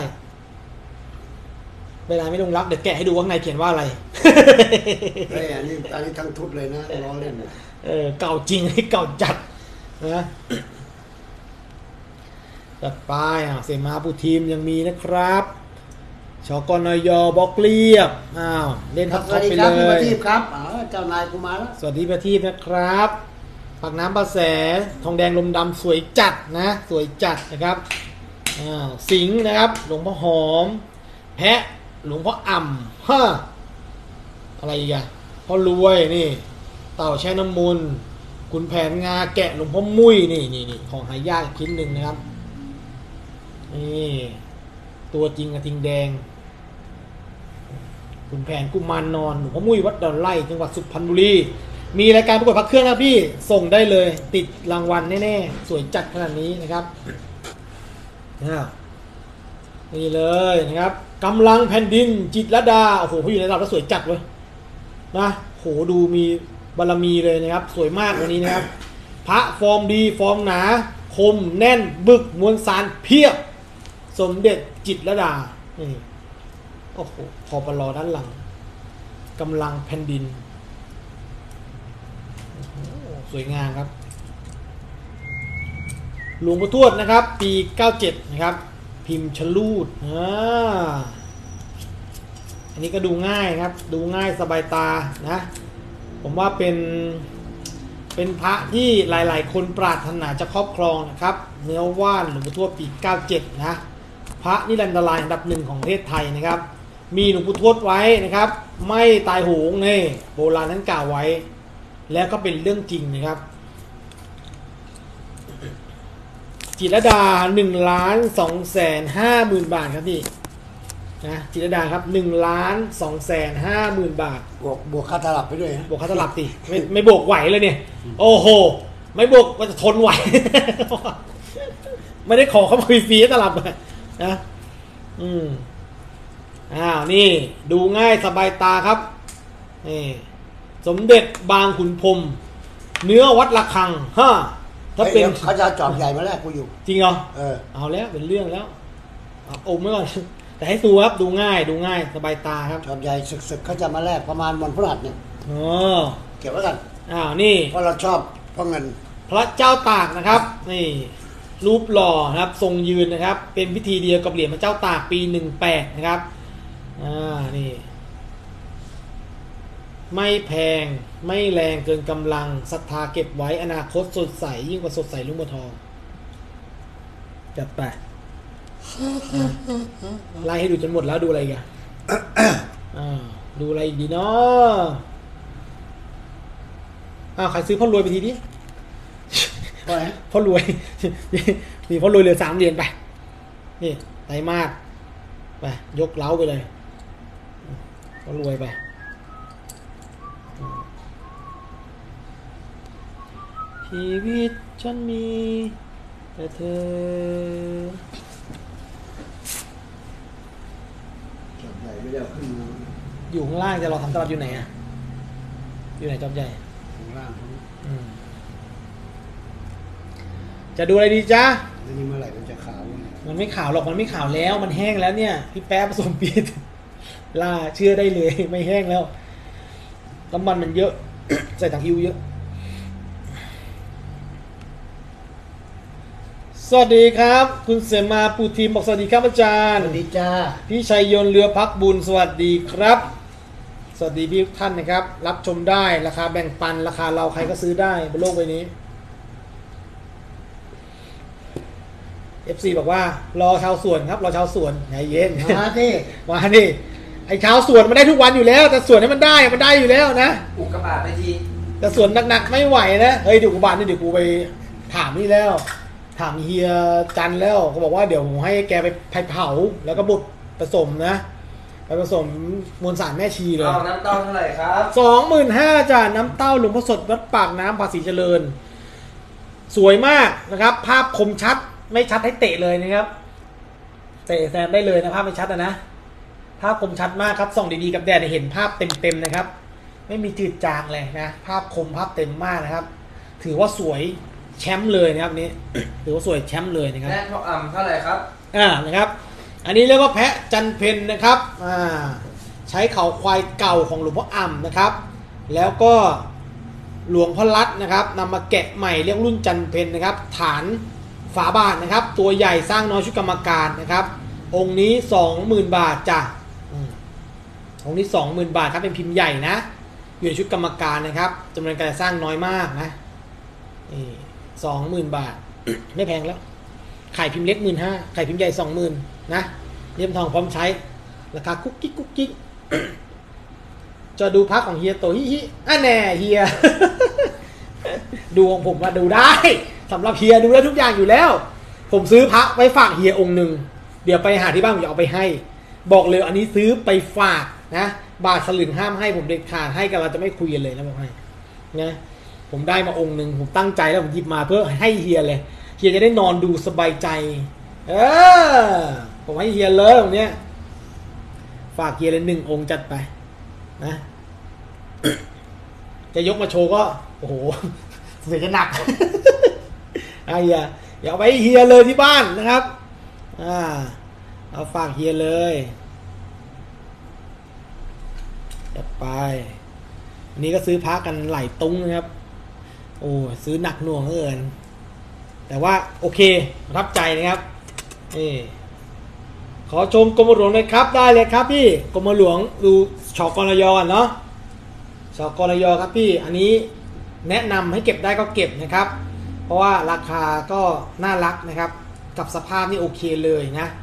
เวลาไม่ลงรักเดี๋ยวแกะให้ดูว่าข้างในเขียนว่าอะไรเฮ้ยอันนี้อันนี้ทั้งทุดเลยนะล้อเล่นนะเออเก่าจริงให้เก่าจัดนะจัดไปอ่ะเสมาผู้ทีมยังมีนะครับชกนยบล็อกเรียบอ้าวเล่นคท็รัอบ ปสวัสดีไปครับเลพี่ประยทีปครับอ๋อเจ้านายกูมาแล้วสวัสดีประทีปนะครับปากน้ำประแสทองแดงลมดำสวยจัดนะสวยจัดนะครับอ้าวสิงห์นะครับหลวงพ่อหอมแพะหลวงพ่ออ่ำฮะอะไรอีกอะพ่อรวยนี่เต่าแช่น้ำมูลคุณแผนงาแกะหลวงพ่อมุ้ยนี่นี่นี่ของหายากอีกชิ้นหนึ่งนะครับนี่ตัวจริงกระทิงแดงคุณแผนกุมารนอนหลวงพ่อมุ้ยวัดดอนไร่จังหวัดสุพรรณบุรีมีรายการประกวดพระเครื่องนะพี่ส่งได้เลยติดรางวัลแน่ๆสวยจัดขนาดนี้นะครับนี่เลยนะครับกำลังแผ่นดินจิตรลดาโอ้โหเขาอยู่ในระดับแล้วสวยจัดเลยนะโหดูมีบารมีเลยนะครับสวยมากวันนี้นะครับพระฟอร์มดีฟอร์มหนาคมแน่นบึกมวลสารเพียบสมเด็จจิตรลดานี่โอ้โหพอปลอด้านหลังกำลังแผ่นดินสวยงามครับหลวงพ่อทวดนะครับปีเก้าเจ็ดนะครับพิมพ์ชลูดอ่าอันนี้ก็ดูง่ายครับดูง่ายสบายตานะผมว่าเป็นเป็นพระที่หลายๆคนปรารถนาจะครอบครองนะครับเนื้อว่านหลวงพ่อทวดปีเก้าเจ็ดนะพระนิรันดรายอันดับหนึ่งของประเทศไทยนะครับมีหลวงปู่ทวดไว้นะครับไม่ตายโหงนี่โบราณนั้นกล่าวไว้แล้วก็เป็นเรื่องจริงนะครับจิตรดาหนึ่งล้านสองแสนห้าหมื่นบาทครับพี่นะจิตรดาครับหนึ่งล้านสองแสนห้าหมื่นบาทบวกบวกค่าตลับไปด้วยนะบวกค่าตลับสิไม่ไม่บวกไหวเลยเนี่ยโอ้โหไม่บวกมันจะทนไหว ไม่ได้ขอเขาฟรีๆตลับนะอืมอ้าวนี่ดูง่ายสบายตาครับนี่สมเด็จบางขุนพรหมเนื้อวัดระฆังฮะถ้าเป็นเขาจะจอบใหญ่มาแรกกูอยู่จริงเหรอเออเอาแล้วเป็นเรื่องแล้วเอาอมไว้ก่อนแต่ให้ดูครับดูง่ายดูง่ายสบายตาครับจอบใหญ่ศึกๆเขาจะมาแรกประมาณวันพฤหัสเนี่ยอ๋อเก็บไว้กันอ้าวนี่เพราะเราชอบเพราะเงินพระเจ้าตากนะครับนี่รูปหล่อนะครับทรงยืนนะครับเป็นพิธีเดียวกับเหรียญพระเจ้าตากปีหนึ่งแปดนะครับอ่านี่ไม่แพงไม่แรงเกินกำลังศรัทธาเก็บไว้อนาคตสดใสยิ่งกว่าสดใสลุ่งบัวทองจัดไปไล่ให้ดูจนหมดแล้วดูอะไรกันอ่าดูอะไรอีกดีเนาะอ้าวใครซื้อพ่อรวยไปทีนี้พ่อรวยนี่พ่อรวยเหลือสามเหรียญไปนี่ไตรมาสไปยกเล้าไปเลยพ่อรวยไปชีวิตฉันมีแต่เธอจอบใหญ่ไม่ได้ขึ้นมาอยู่ข้างล่างจะเราทำตลาดอยู่ไหนอ่ะอยู่ไหนจอบใหญ่ข้างล่างจะดูอะไรดีจ๊ะแล้วนี่เมื่อไหร่มันจะขาวมันไม่ขาวหรอกมันไม่ขาวแล้วมันแห้งแล้วเนี่ยพี่แป๊บผสมปีดล่าเชื่อได้เลยไม่แห้งแล้วน้ำมันมันเยอะ ใส่ถังอิวเยอะสวัสดีครับคุณเสมาปูทีมบอกสวัสดีครับอาจารย์สวัสดีจ้าพี่ชัยยนต์เรือพักบุญสวัสดีครับสวัสดีพี่ท่านนะครับรับชมได้ราคาแบ่งปันราคาเราใครก็ซื้อได้บนโลกใบนี้ เอฟ ซี บอกว่ารอชาวสวนครับรอชาวสวนใจเย็นมาดิมาดิไอชาวสวนมันได้ทุกวันอยู่แล้วแต่สวนให้มันได้มันได้อยู่แล้วนะอุกกาบาตไปทีแต่สวนหนักๆไม่ไหวนะเฮ้ยเดี๋ยวกูบานนี่เดี๋ยวกูไปถามนี่แล้วถามเฮียจันแล้วเขาบอกว่าเดี๋ยวผมให้แกไปเผาแล้วก็บดผสมนะไปผสมมวลสารแม่ชีเลยเอาน้ำเต้าเท่าไหร่ครับสองหมื่นห้าจ้าน้ำเต้าหลวงพ่อสดวัดปากน้ำภาษีเจริญสวยมากนะครับภาพคมชัดไม่ชัดให้เตะเลยนะครับเตะแซมได้เลยนะภาพไม่ชัดนะภาพคมชัดมากครับส่องดีๆกับแดดเห็นภาพเต็มๆนะครับไม่มีจืดจางเลยนะภาพคมภาพเต็มมากนะครับถือว่าสวยแชมป์เลยนะครับนี้ถือว่าสวยแชมป์เลยนะครับแพะทองอ่ำเท่าไหร่ครับอ่านะครับอันนี้เรียกว่าแพะจันเพนนะครับอ่าใช้เขาควายเก่าของหลวงพ่ออ่ำนะครับแล้วก็หลวงพ่อรัตน์นะครับนำมาแกะใหม่เรียกรุ่นจันเพนนะครับฐานฝาบาทนะครับตัวใหญ่สร้างน้อยชุดกรรมการนะครับองค์นี้สองหมื่นบาทจ้ะองค์นี้สองหมื่นบาทครับเป็นพิมพ์ใหญ่นะอยู่ในชุดกรรมการนะครับจำนวนการสร้างน้อยมากนะนี่สองหมื่นบาท ไม่แพงแล้วไข่พิมพ์เล็กหมื่นห้าไข่พิมพ์ใหญ่สองหมื่นนะเลี่ยมทองพร้อมใช้ราคากุ๊กกิ๊กกุ๊กกิ๊กจะดูพักของเฮียโตฮิฮิอ่ะแน่เฮีย ดูของผมมาดูได้สำหรับเฮียดูแล้วทุกอย่างอยู่แล้วผมซื้อพระไว้ฝากเฮียองค์หนึ่งเดี๋ยวไปหาที่บ้านผมจะเอาไปให้บอกเลยอันนี้ซื้อไปฝากนะบาทสลึงห้ามให้ผมเด็ดขาดให้กันเราจะไม่คุยกันเลยนะบอกให้นะผมได้มาองค์หนึ่งผมตั้งใจแล้วผมหยิบมาเพื่อให้เฮียเลยเฮียจะได้นอนดูสบายใจเออผมให้เฮียเลยตรงเนี้ยฝากเฮียเลยหนึ่งองค์จัดไปนะจะยกมาโชว์ก็โอ้โหเสียจะหนักไอ้เฮียอย่าเอาไปเฮียเลยที่บ้านนะครับอ่าเอาฝากเฮียเลยจัดไปอันนี้ก็ซื้อพระกันไหลตุ้งนะครับโอ้ซื้อหนักหน่วงเกินแต่ว่าโอเคประทับใจนะครับนี่ขอชมกรมหลวงเลยครับได้เลยครับพี่กรมหลวงดูชกรยเนาะชกรยครับพี่อันนี้แนะนำให้เก็บได้ก็เก็บนะครับเพราะว่าราคาก็น่ารักนะครับกับสภาพนี่โอเคเลยนะ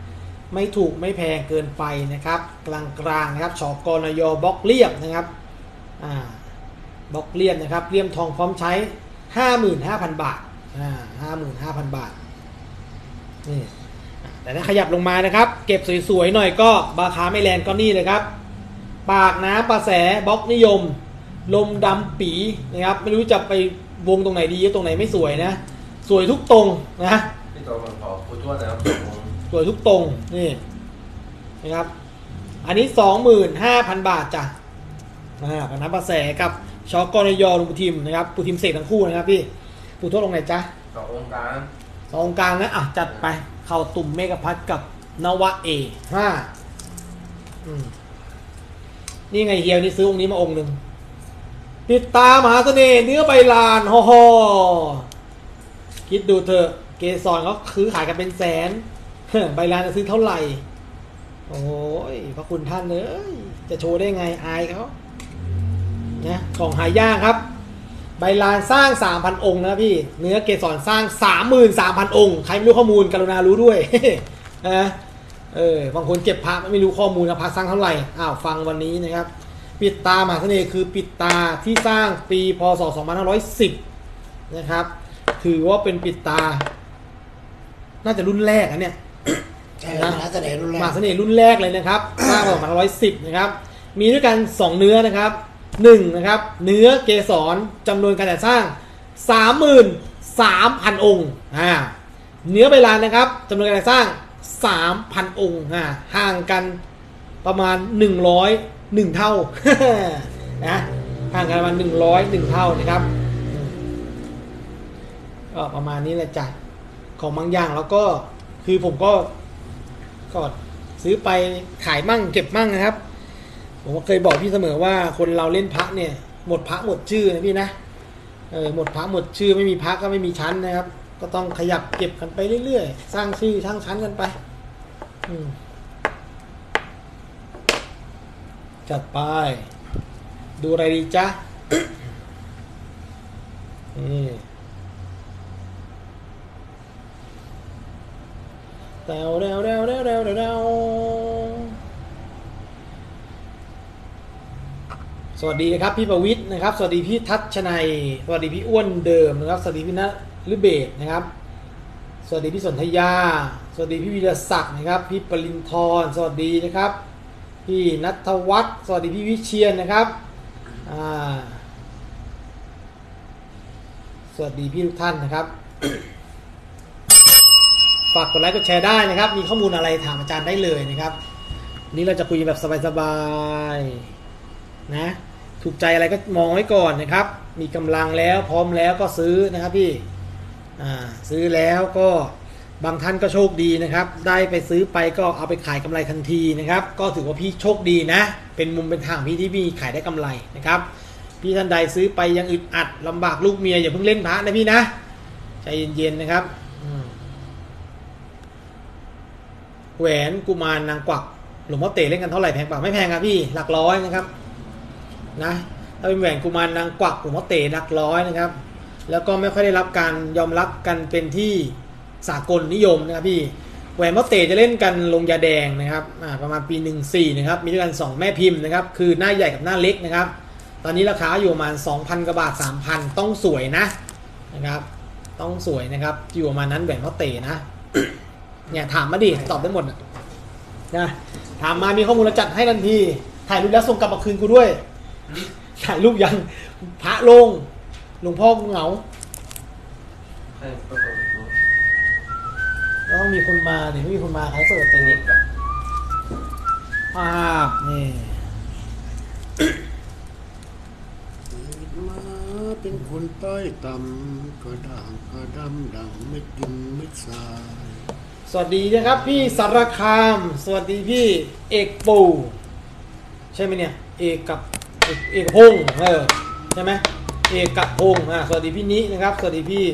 ไม่ถูกไม่แพงเกินไปนะครับกลางกลางนะครับชกนยบล็อกเรียบนะครับอ่าบล็อกเรียบนะครับเลี่ยมทองพร้อมใช้ ห้าหมื่นห้าพัน บาทอ่า ห้าหมื่นห้าพัน บาทนี่แต่ถ้าขยับลงมานะครับเก็บสวยๆหน่อยก็ราคาไม่แรงก็นี่เลยครับปากน้ำประแสบล็อกนิยมลมดำปีนะครับไม่รู้จะไปวงตรงไหนดีตรงไหนไม่สวยนะสวยทุกตรงนะพี่ตัวมันขอพูดทั่วนะครับสวยทุกตรงนี่นะครับอันนี้ สองหมื่นห้าพัน บาทจ้ะอ่าปากน้ำประแสกับชกนยลุงปูทิมนะครับปูทิมเสกทั้งคู่นะครับพี่ปูทั่วลงไหนจ๊ะสององค์กลางสององค์กลางนะอ่ะจัดไปเข้าตุ่มเมกะพัทกับนวะเอห้าอืมนี่ไงเฮียนี่ซื้อองค์นี้มาองค์หนึ่งปิดตามหาเสน่ห์เนื้อใบลานฮ่อฮ่อคิดดูเถอะเกสรเขาคือขายกันเป็นแสนใบลานจะซื้อเท่าไหร่โอ้ยพระคุณท่านเลยจะโชว์ได้ไงอายเขานะของหายากครับใบลานสร้าง สามพัน องค์นะพี่เนื้อเกสรสร้าง สามหมื่นสามพัน องค์ใครไม่รู้ข้อมูลกรุณารู้ด้วยนะเออบางคนเก็บพระไม่รู้ข้อมูลนะพระสร้างเท่าไหร่อ้าวฟังวันนี้นะครับปิดตามหาเสน่ห์คือปิดตาที่สร้างปีพศสองพันห้าร้อยสิบนะครับถือว่าเป็นปิดตาน่าจะรุ่นแรกนะเนี่ยมหาเสน่ห์รุ่นแรกมหาเสน่ห์รุ่นแรกเลยนะครับสร้างปีสองพันห้าร้อยสิบนะครับมีด้วยกันสองเนื้อนะครับหนึ่งนะครับเนื้อเกสรจำนวนการจัดสร้าง สามหมื่นสามพัน องค์อ่าเนื้อใบลานนะครับจำนวนการจัดสร้าง สามพัน องค์อ่าห่างกันประมาณหนึ่งร้อยเอ็ด เท่านะห่างกันประมาณหนึ่งร้อยเอ็ดเท่านะครับก็ประมาณนี้แหละจ้ะของบางอย่างแล้วก็คือผมก็ก็ซื้อไปขายมั่งเก็บมั่งนะครับผมเคยบอกพี่เสมอว่าคนเราเล่นพระเนี่ยหมดพระหมดชื่อนะพี่นะเออหมดพระหมดชื่อไม่มีพระก็ไม่มีชั้นนะครับก็ต้องขยับเก็บกันไปเรื่อยๆสร้างชื่อสร้างชั้นกันไปจัดไปดูอะไรดีจ๊ะนี่เร็วเร็วเร็วเร็วเร็วเร็วสวัสดีนะครับพี่ประวิทย์นะครับสวัสดีพี่ทัชชัยสวัสดีพี่อ้วนเดิมนะครับสวัสดีพี่ณฤเบศนะครับสวัสดีพี่สนธยาสวัสดีพี่วิรศักดิ์นะครับพี่ปรินทร์สวัสดีนะครับพี่ณัฐวัฒน์สวัสดีพี่วิเชียรนะครับอ่าสวัสดีพี่ทุกท่านนะครับฝากกดไลค์กดแชร์ได้นะครับมีข้อมูลอะไรถามอาจารย์ได้เลยนะครับนี้เราจะคุยแบบสบายๆนะถูกใจอะไรก็มองไว้ก่อนนะครับมีกำลังแล้วพร้อมแล้วก็ซื้อนะครับพี่อ่าซื้อแล้วก็บางท่านก็โชคดีนะครับได้ไปซื้อไปก็เอาไปขายกำไรทันทีนะครับก็ถือว่าพี่โชคดีนะเป็นมุมเป็นทางพี่ที่พี่ขายได้กำไรนะครับพี่ท่านใดซื้อไปยังอึดอัดลำบากลูกเมียอย่าเพิ่งเล่นพระนะพี่นะใจเย็นๆนะครับแหวนกุมารนางกวักหลวงพ่อเต๋เล่นกันเท่าไหร่แพงเปล่าไม่แพงครับพี่หลักร้อยนะครับนะถ้าเป็นแหวนกุมารนางกวักหลวงพ่อเต๋หลักร้อยนะครับแล้วก็ไม่ค่อยได้รับการยอมรับกันเป็นที่สากลนิยมนะครับพี่แหวนพ่อเต๋จะเล่นกันลงยาแดงนะครับประมาณปีหนึ่งสี่นะครับมีด้วยกันสองแม่พิมพ์นะครับคือหน้าใหญ่กับหน้าเล็กนะครับตอนนี้ราคาอยู่ประมาณ สองพัน กว่าบาท สามพัน ต้องสวยนะนะครับต้องสวยนะครับอยู่ประมาณนั้นแหวนพ่อเต๋นะเนี่ยถามมาดิตอบได้หมดนะนะถามมามีข้อมูลเราจัดให้ทันทีถ่ายรูปแล้วส่งกลับมาคืนกูด้วยถ่ายรูปยังพระลงหลวงพ่อเหงาแล้วต้องมีคนมาเดี๋ยวไม่มีคนมาใครเปิดตัวนี้ภาพนี่มาเป็นคนต้อยต่ำก็ด่างก็ดำดังเม็ดดินเม็ดทรายสวัสดีนะครับพี่สารคามสวัสดีพี่เอกปูใช่ไหมเนี่ยเอกกับเอกพงษ์เออใช่ไหมเอกกับพงษ์อ่าสวัสดีพี่นินะครับสวัสดีพี่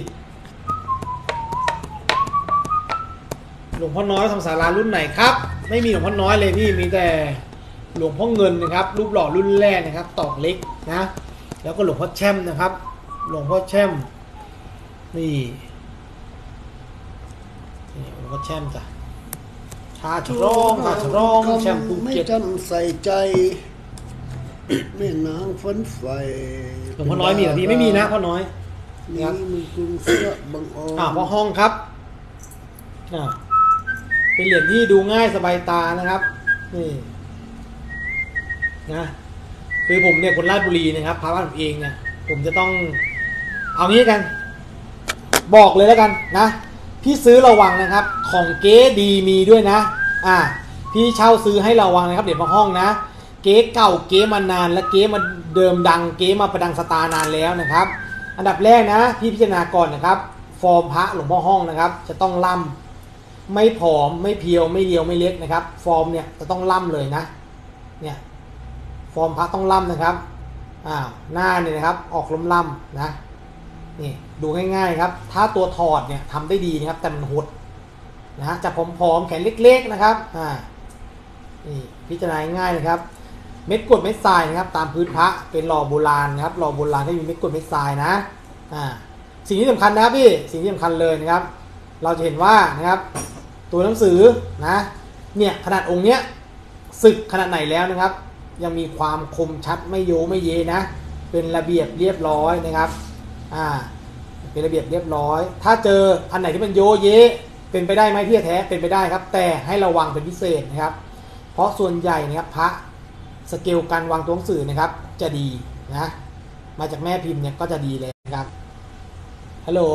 หลวงพ่อน้อยทำศาลารุ่นไหนครับไม่มีหลวงพ่อน้อยเลยพี่มีแต่หลวงพ่อเงินนะครับรูปหล่อรุ่นแรกนะครับตอกเล็กนะแล้วก็หลวงพ่อแช่มนะครับหลวงพ่อแช่มนี่นี่หลวงพ่อแช่มจ้ะขาฉลองชาฉลองแชมป์ภูไม่เก็ตจำใส่ใจแม่นางฝันไฟหลวงพ่อน้อยมีเหรอพี่ไม่มีนะพ่อน้อยนี่มันกรุงเสียบังออนอ่าพ่อห้องครับอ่าเป็นเหรียญที่ดูง่ายสบายตานะครับนี่นะคือผมเนี่ยคนราชบุรีนะครับพระบ้านผมเองเนี่ยผมจะต้องเอางี้กัน บอกเลยแล้วกันนะพี่ซื้อระวังนะครับของเก๊ดีมีด้วยนะอ่าพี่เช่าซื้อให้ระวังนะครับเดี๋ยวพ่อห้องนะเก๊เก่าเก๊มานานและเก๊มาเดิมดังเก๊มาประดังสตาร์นานแล้วนะครับอันดับแรกนะพี่พิจารณาก่อนนะครับฟอร์มพระหลวงพ่อห้องนะครับจะต้องล่ำไม่ผอมไม่เพียวไม่เรียวไม่เล็กนะครับฟอร์มเนี่ยจะต้องล่ำเลยนะเนี่ยฟอร์มพระต้องล่ำนะครับอ่าหน้าเนี่ยนะครับออกล่ำๆนะนี่ดูง่ายๆครับถ้าตัวถอดเนี่ยทำได้ดีนะครับแต่มันหดนะฮะจะผอมๆแขนเล็กๆนะครับอ่านี่พิจารณาง่ายๆนะครับเม็ดกรวดเม็ดทรายนะครับตามพื้นพระเป็นหล่อโบราณนะครับหล่อโบราณก็มีเม็ดกรวดเม็ดทรายนะอ่าสิ่งที่สำคัญนะครับพี่สิ่งที่สำคัญเลยนะครับเราจะเห็นว่านะครับตัวหนังสือนะเนี่ยขนาดองค์เนี้ยสึกขนาดไหนแล้วนะครับยังมีความคมชัดไม่โยไม่เยนะเป็นระเบียบเรียบร้อยนะครับอ่าเป็นระเบียบเรียบร้อยถ้าเจออันไหนที่มันโยเยเป็นไปได้ไหมที่แท้เป็นไปได้ครับแต่ให้ระวังเป็นพิเศษนะครับเพราะส่วนใหญ่นะครับพระสเกลการวางตัวหนังสือนะครับจะดีนะมาจากแม่พิมพ์เนี่ยก็จะดีเลยนะครับฮัลโหล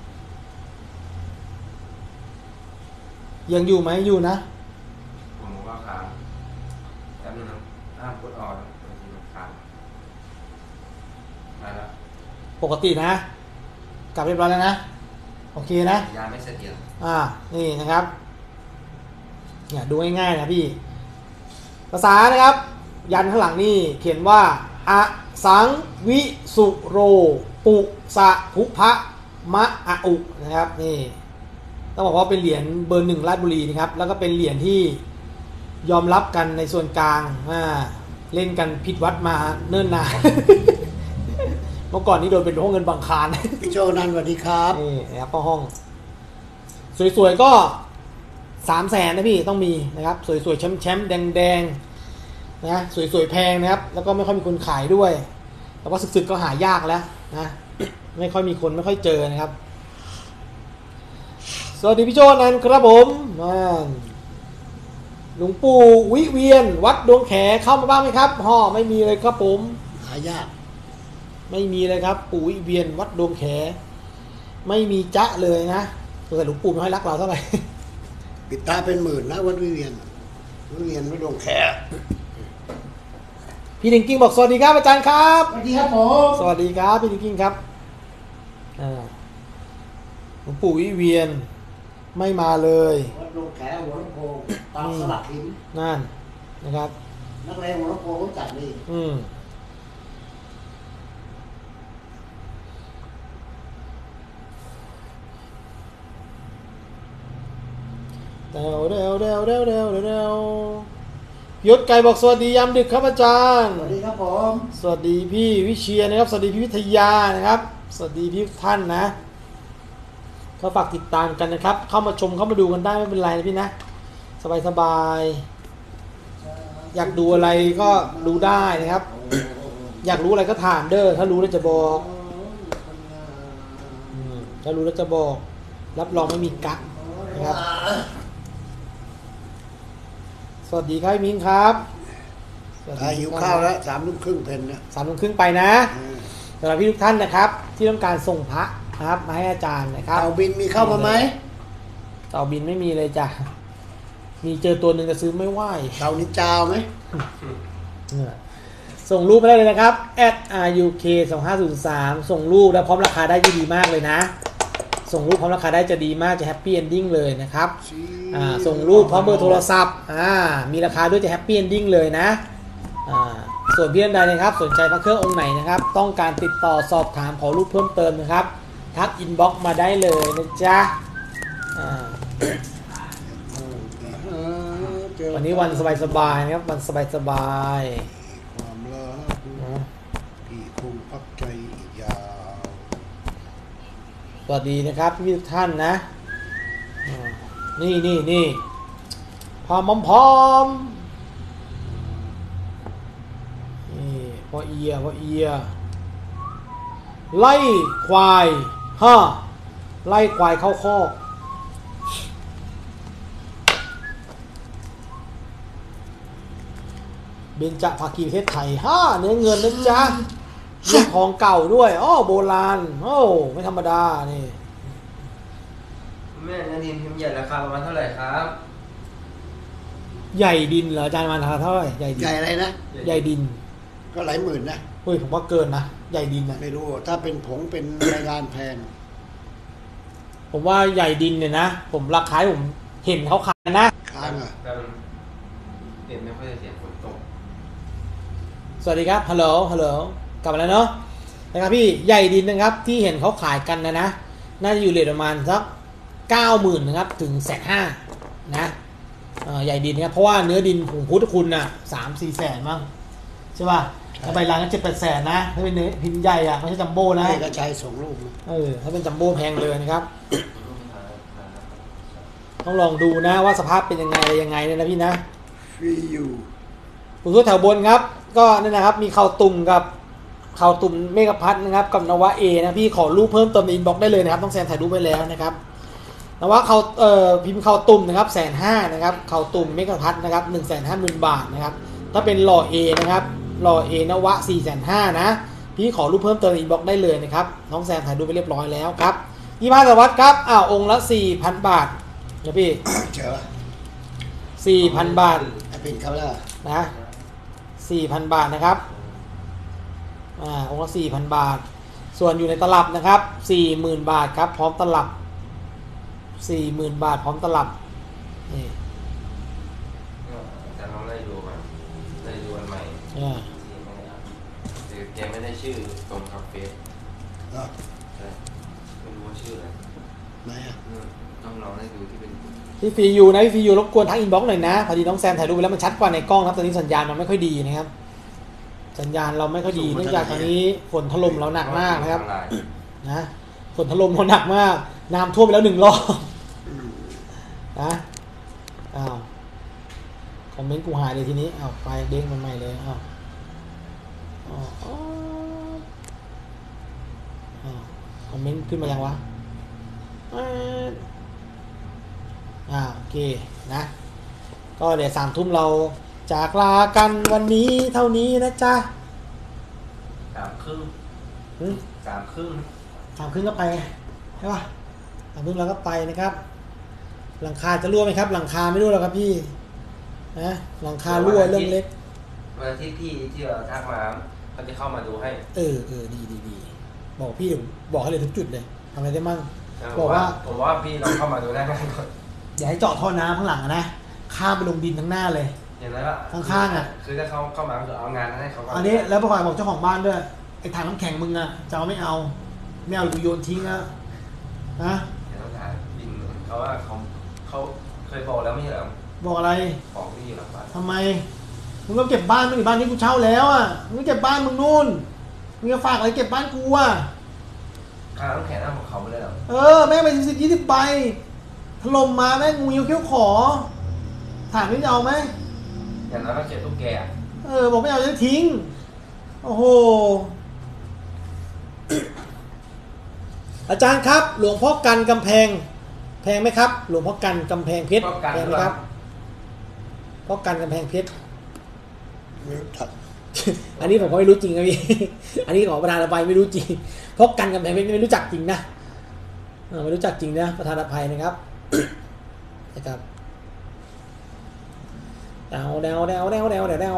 ยังอยู่ไหมอยู่นะผมบอกว่าค้างแป๊บนึงนะห้ามกดออกนะบางทีมันค้างมาแล้วปกตินะกลับเรียบร้อยแล้วนะโอเคนะยาไม่เสถียรอ่านี่นะครับเนี่ยดูง่ายๆนะพี่ภาษานะครับยันข้างหลังนี่เขียนว่าอสังวิสุโรปุสะภุพะมะอะอุนะครับนี่ต้องบอกว่าเป็นเหรียญเบอร์หนึ่งราชบุรีนะครับแล้วก็เป็นเหรียญที่ยอมรับกันในส่วนกลางอ่าเล่นกันผิดวัดมาเนิ่นนาน เมื่อก่อนนี้โดนเป็นห้องเงินบางคารพี่โจนันท์สวัสดีครับนี่นะครับก็ห้อง สวยๆก็สามแสนนะพี่ต้องมีนะครับสวยๆแชมป์ๆแดงๆนะสวยๆแพงนะครับแล้วก็ไม่ค่อยมีคนขายด้วยแล้วก็สึกๆก็หายากแล้วนะ ไม่ค่อยมีคนไม่ค่อยเจอนะครับสวัสดีพี่โจนันท์ครับผมหลวงปู่วิเวียนวัดดวงแขเข้ามาบ้างไหมครับห่อไม่มีเลยครับผมหายากไม่มีเลยครับปู่วิเวียนวัดดวงแขไม่มีจ๊ะเลยนะแต่หลวงปู่ไม่ค่อยรักเราเท่าไหร่ปิดตาเป็นหมื่นนะวัดวิเวียนวัดวิเวียนวัดดงแขพี่ดิงกิ้งบอกสวัสดีครับอาจารย์ครับสวัสดีครับผมสวัสดีครับพี่ดิงกิ้งครับหลวงปู่วิเวียนไม่มาเลยวัดดงแขหัวลำโพงตามสลักหินนั่นนะครับนักเลงหัวลำโพงเขาจัดนี่อืมเดวเดวเดวเดวเดวเดวยศไก่บอกสวัสดียามดึกครับอาจารย์สวัสดีครับผมสวัสดีพี่วิเชียรนะครับสวัสดีพี่วิทยานะครับสวัสดีพี่ท่านนะก็ฝากติดตามกันนะครับ เข้ามาชมเข้ามาดูกันได้ไม่เป็นไรนะพี่นะสบายสบายอยากดูอะไรก็ดูได้นะครับ อยากรู้อะไรก็ถามเด้อถ้ารู้แล้วจะบอกถ้ารู้แล้วจะบอกรับรองไม่มีกั๊กนะครับสวัสดีครับมิ้งครับหิวข้าวแล้วสามทุ่มครึ่งเพนนะสามโมงครึ่งไปนะสำหรับพี่ทุกท่านนะครับที่ต้องการส่งพระนะครับมาให้อาจารย์นะครับเต่าบินมีเข้ามาไหมเต่าบินไม่มีเลยจ้ะมีเจอตัวหนึ่งจะซื้อไม่ไหวเต่านินจาวไหมส่งรูปมาได้เลยนะครับ แอท อาร์ ยู เค สองห้าศูนย์สาม ส่งรูปและพร้อมราคาได้ดีมากเลยนะส่งรูปพร้อมราคาได้จะดีมากจะแฮปปี้เอนดิ้งเลยนะครับอ่าส่งรูปพร้อมเบอร์โทรศัพท์อ่ามีราคาด้วยจะแฮปปี้เอนดิ้งเลยนะอ่าส่วนพี่ท่านใดนะครับสนใจพระเครื่ององค์ไหนนะครับต้องการติดต่อสอบถามขอรูปเพิ่มเติมนะครับทักอินบ็อกซ์มาได้เลยนะจ๊ะอ่าวันนี้วันสบายๆนะครับวันสบายๆความรักพี่คงพักใจอีกยาวสวัสดีนะครับพี่ทุกท่านนะนี่นี่นี่พร้อมพร้อมนี่พอเอียพอเอียไล่ควายฮ่าไล่ควายเข้าคอกเบญจภาคีประเทศไทยฮ่าเนื้อเงินนะจ๊ะเรื่องของเก่าด้วยอ้อโบราณโอ้ไม่ธรรมดานี่แม่นาดินพิมพ์ใหญ่ราคาประมาณเท่าไหร่ครับใหญ่ดินเหรออาจารย์มันราคาเท่าไหร่ใหญ่ดินใหญ่อะไรนะใหญ่ดินก็หลายหมื่นนะเฮ้ยผมว่าเกินนะใหญ่ดินนะไม่รู้ถ้าเป็นผงเป็นรายการแพนผมว่าใหญ่ดินเนี่ยนะผมราคาที่ผมเห็นเขาขายนะค้างอ่ะแต่มันเห็นไม่ค่อยจะเสียงฝนตกสวัสดีครับฮัลโหลฮัลโหลกลับมาแล้วเนาะนะครับพี่ใหญ่ดินนะครับที่เห็นเขาขายกันนะนะน่าจะอยู่เรทประมาณสักเก้าหมื่นนะครับถึงแสนห้านะเออใหญ่ดินนะครับเพราะว่าเนื้อดินผงพุทธคุณน่ะสามสี่แสนมั้งใช่ป่ะถ้าใบลานก็เจ็ดแปดแสนนะถ้าเป็นเนื้อพิมพ์ใหญ่อะไม่ใช่จัมโบ้นะให้กระชายส่งรูปมาเออถ้าเป็นจัมโบ้แพงเลยนะครับ ต้องลองดูนะว่าสภาพเป็นยังไงอะไรยังไงเนี่ยนะพี่นะฟรีอยู่ผู้ช่วยแถวบนครับก็นี่นะครับมีเข่าตุ่มกับเข่าตุ่มเมฆพัฒน์นะครับกับนวะเอนะพี่ขอรูปเพิ่มเติมในอินบ็อกซ์ได้เลยนะครับต้องแซมถ่ายรูปไปแล้วนะครับนวะเขาเอ่อพิมพ์เข่าตุ่มนะครับแสนห้านะครับเข่าตุ่มเมฆพัฒน์นะครับหนึ่งแสนห้าหมื่นบาทนะครับถ้าเป็นหล่อเอนะครับหล่อเอนวะสี่แสนห้านะพี่ขอรูปเพิ่มเติมในอินบ็อกซ์ได้เลยนะครับน้องแซมถ่ายรูปไปเรียบร้อยแล้วครับยี่ห้าสวัสดิ์ครับอ้าวองค์ละสี่พันบาทนะพี่เจอสี่พันบาทไอ้ปิ่นเขาแล้วนะสี่พันบาทนะครับอ่าองค์ละสี่พันบาทส่วนอยู่ในตลับนะครับสี่หมื่นบาทครับพร้อมตลับสี่หมื่นบาทพร้อมตลับนี่จะลองไล่ดูมาไล่ดูอันใหม่อ่าที่ไม่ได้อัพคือแกไม่ได้ชื่อตรงกับเฟซเออใช่ไม่รู้ว่าชื่ออะไรไหนอ่ะอืมต้องลองไล่ดูที่เป็นพี่ฟียูนะพี่ฟียูรบกวนทักอินบ็อกซ์หน่อยนะพอดีน้องแซมถ่ายรูปไปแล้วมันชัดกว่าในกล้องครับตอนนี้สัญญาณมันไม่ค่อยดีนะครับสัญญาณเราไม่ค่อยดีเนื่องจากตอนนี้ฝนถล่มเราหนักมากนะครับนะฝนถล่มเราหนักมากน้ำท่วมไปแล้วหนึ่งรอบอืมนะอ้าวคอมเมนต์กูหายเลยทีนี้อ้าวไปเด้งมันใหม่เลยอ้าวอ๋ออ๋ออ้าวคอมเมนต์ขึ้นมายังวะอ่าอ่าโอเคนะก็เดี๋ยวสามทุ่มเราจากลากันวันนี้เท่านี้นะจ๊ะสามครึ่งหึสามครึ่งสามครึ่งก็ไปใช่ป่ะสามครึ่งเราก็ไปนะครับ หลังคาจะรั่วไหมครับ หลังคาไม่รั่วหรอกครับพี่นะหลังคารั่วเรื่องเล็กวันที่พี่ที่เราทักมาเขาจะเข้ามาดูให้เออเออดีดีดีบอกพี่เดี๋ยวบอกให้เลยทุกจุดเลยทำอะไรได้มั่งแล้วบอกว่าผมว่าพี่ลองเข้ามาดูได้ไหมก่อนอย่าให้เจาะท่อน้ำข้างหลังอะนะข้ามไปลงดินทั้งหน้าเลยอย่างนั้นอะข้างๆอะคือถ้าเขาเข้ามาคือเอางานให้เขาก่อันนี้แล้วประกอบบอกเจ้าของบ้านด้วยไอ้ถังน้ำแข็งมึงอะจะเอาไม่เอาไม่เอาหรือกูโยนทิ้งนะนะเดี๋ยวต้องถามบินเขาว่าเขาเขาเคยบอกแล้วไม่ใช่เหรอบอกอะไรของที่อยู่หลังบ้านทำไมมึงก็เก็บบ้านมึงอยู่บ้านนี้กูเช่าแล้วอะมึงก็เก็บบ้านมึงนู่นมึงจะฝากอะไรเก็บบ้านกูอะค่าน้ำแข็งน้ำของเขาไม่ได้หรอเออแม่งไปสิบยี่สิบใบถล่มมาแม่งงูเขี้ยวขอถามไม่จะเอาไหมอย่างนั้นก็เก็บตุ๊กแกอะเออบอกไม่เอาจะทิ้งโอ้โห อาจารย์ครับ หลวงพ่อกันกำแพงแพงไหมครับ หลวงพ่อกันกำแพงเพชรก็กันแพงไหมครับพ่อกันกำแพงเพชรไม่รู้จักอันนี้ผมก็ไม่รู้จริงนะพี่ อันนี้ขอประธานอภัยไม่รู้จริงพ่อกันกำแพงเพชรไม่รู้จักจริงนะเออไม่รู้จักจริงนะประธานอภัยนะครับ นะครับเดาเดาเดาเดาเดาเดาเดา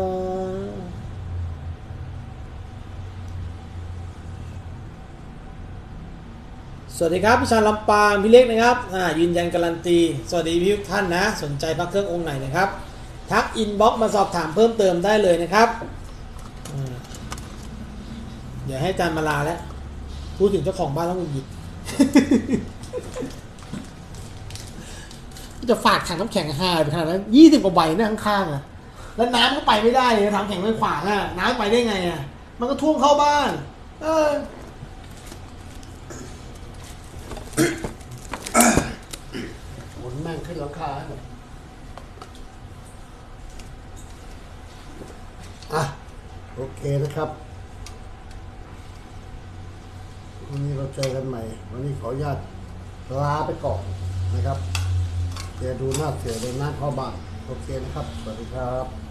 สวัสดีครับพี่ชาญลำปางพี่เล็กนะครับอ่ายืนยันการันตีสวัสดีพี่ทุกท่านนะสนใจพระเครื่ององค์ไหนนะครับทักอินบ็อกซ์มาสอบถามเพิ่มเติมได้เลยนะครับอืมเดี๋ยวให้อาจารย์มาลาแล้วพูดถึงเจ้าของบ้านต้องหงุดหงิด จะฝากถังน้ำแข็งหายไปขนาดนั้นยี่สิบกว่าใบนะข้างๆอ่ะแล้วน้ำก็ไปไม่ได้เลยถังแข็งไม่ขวางอ่ะน้ำไปได้ไงอ่ะมันก็ท่วมเข้าบ้านเออขนแม่งขึ้นราคาให้หมดนะครับวันนี้เราเจอกันใหม่ วันนี้ขออนุญาตลาไปก่อนนะครับเดี๋ยวดูหน้าเสือเดินหน้าเข้าบ้านโอเคนะครับสวัสดีครับ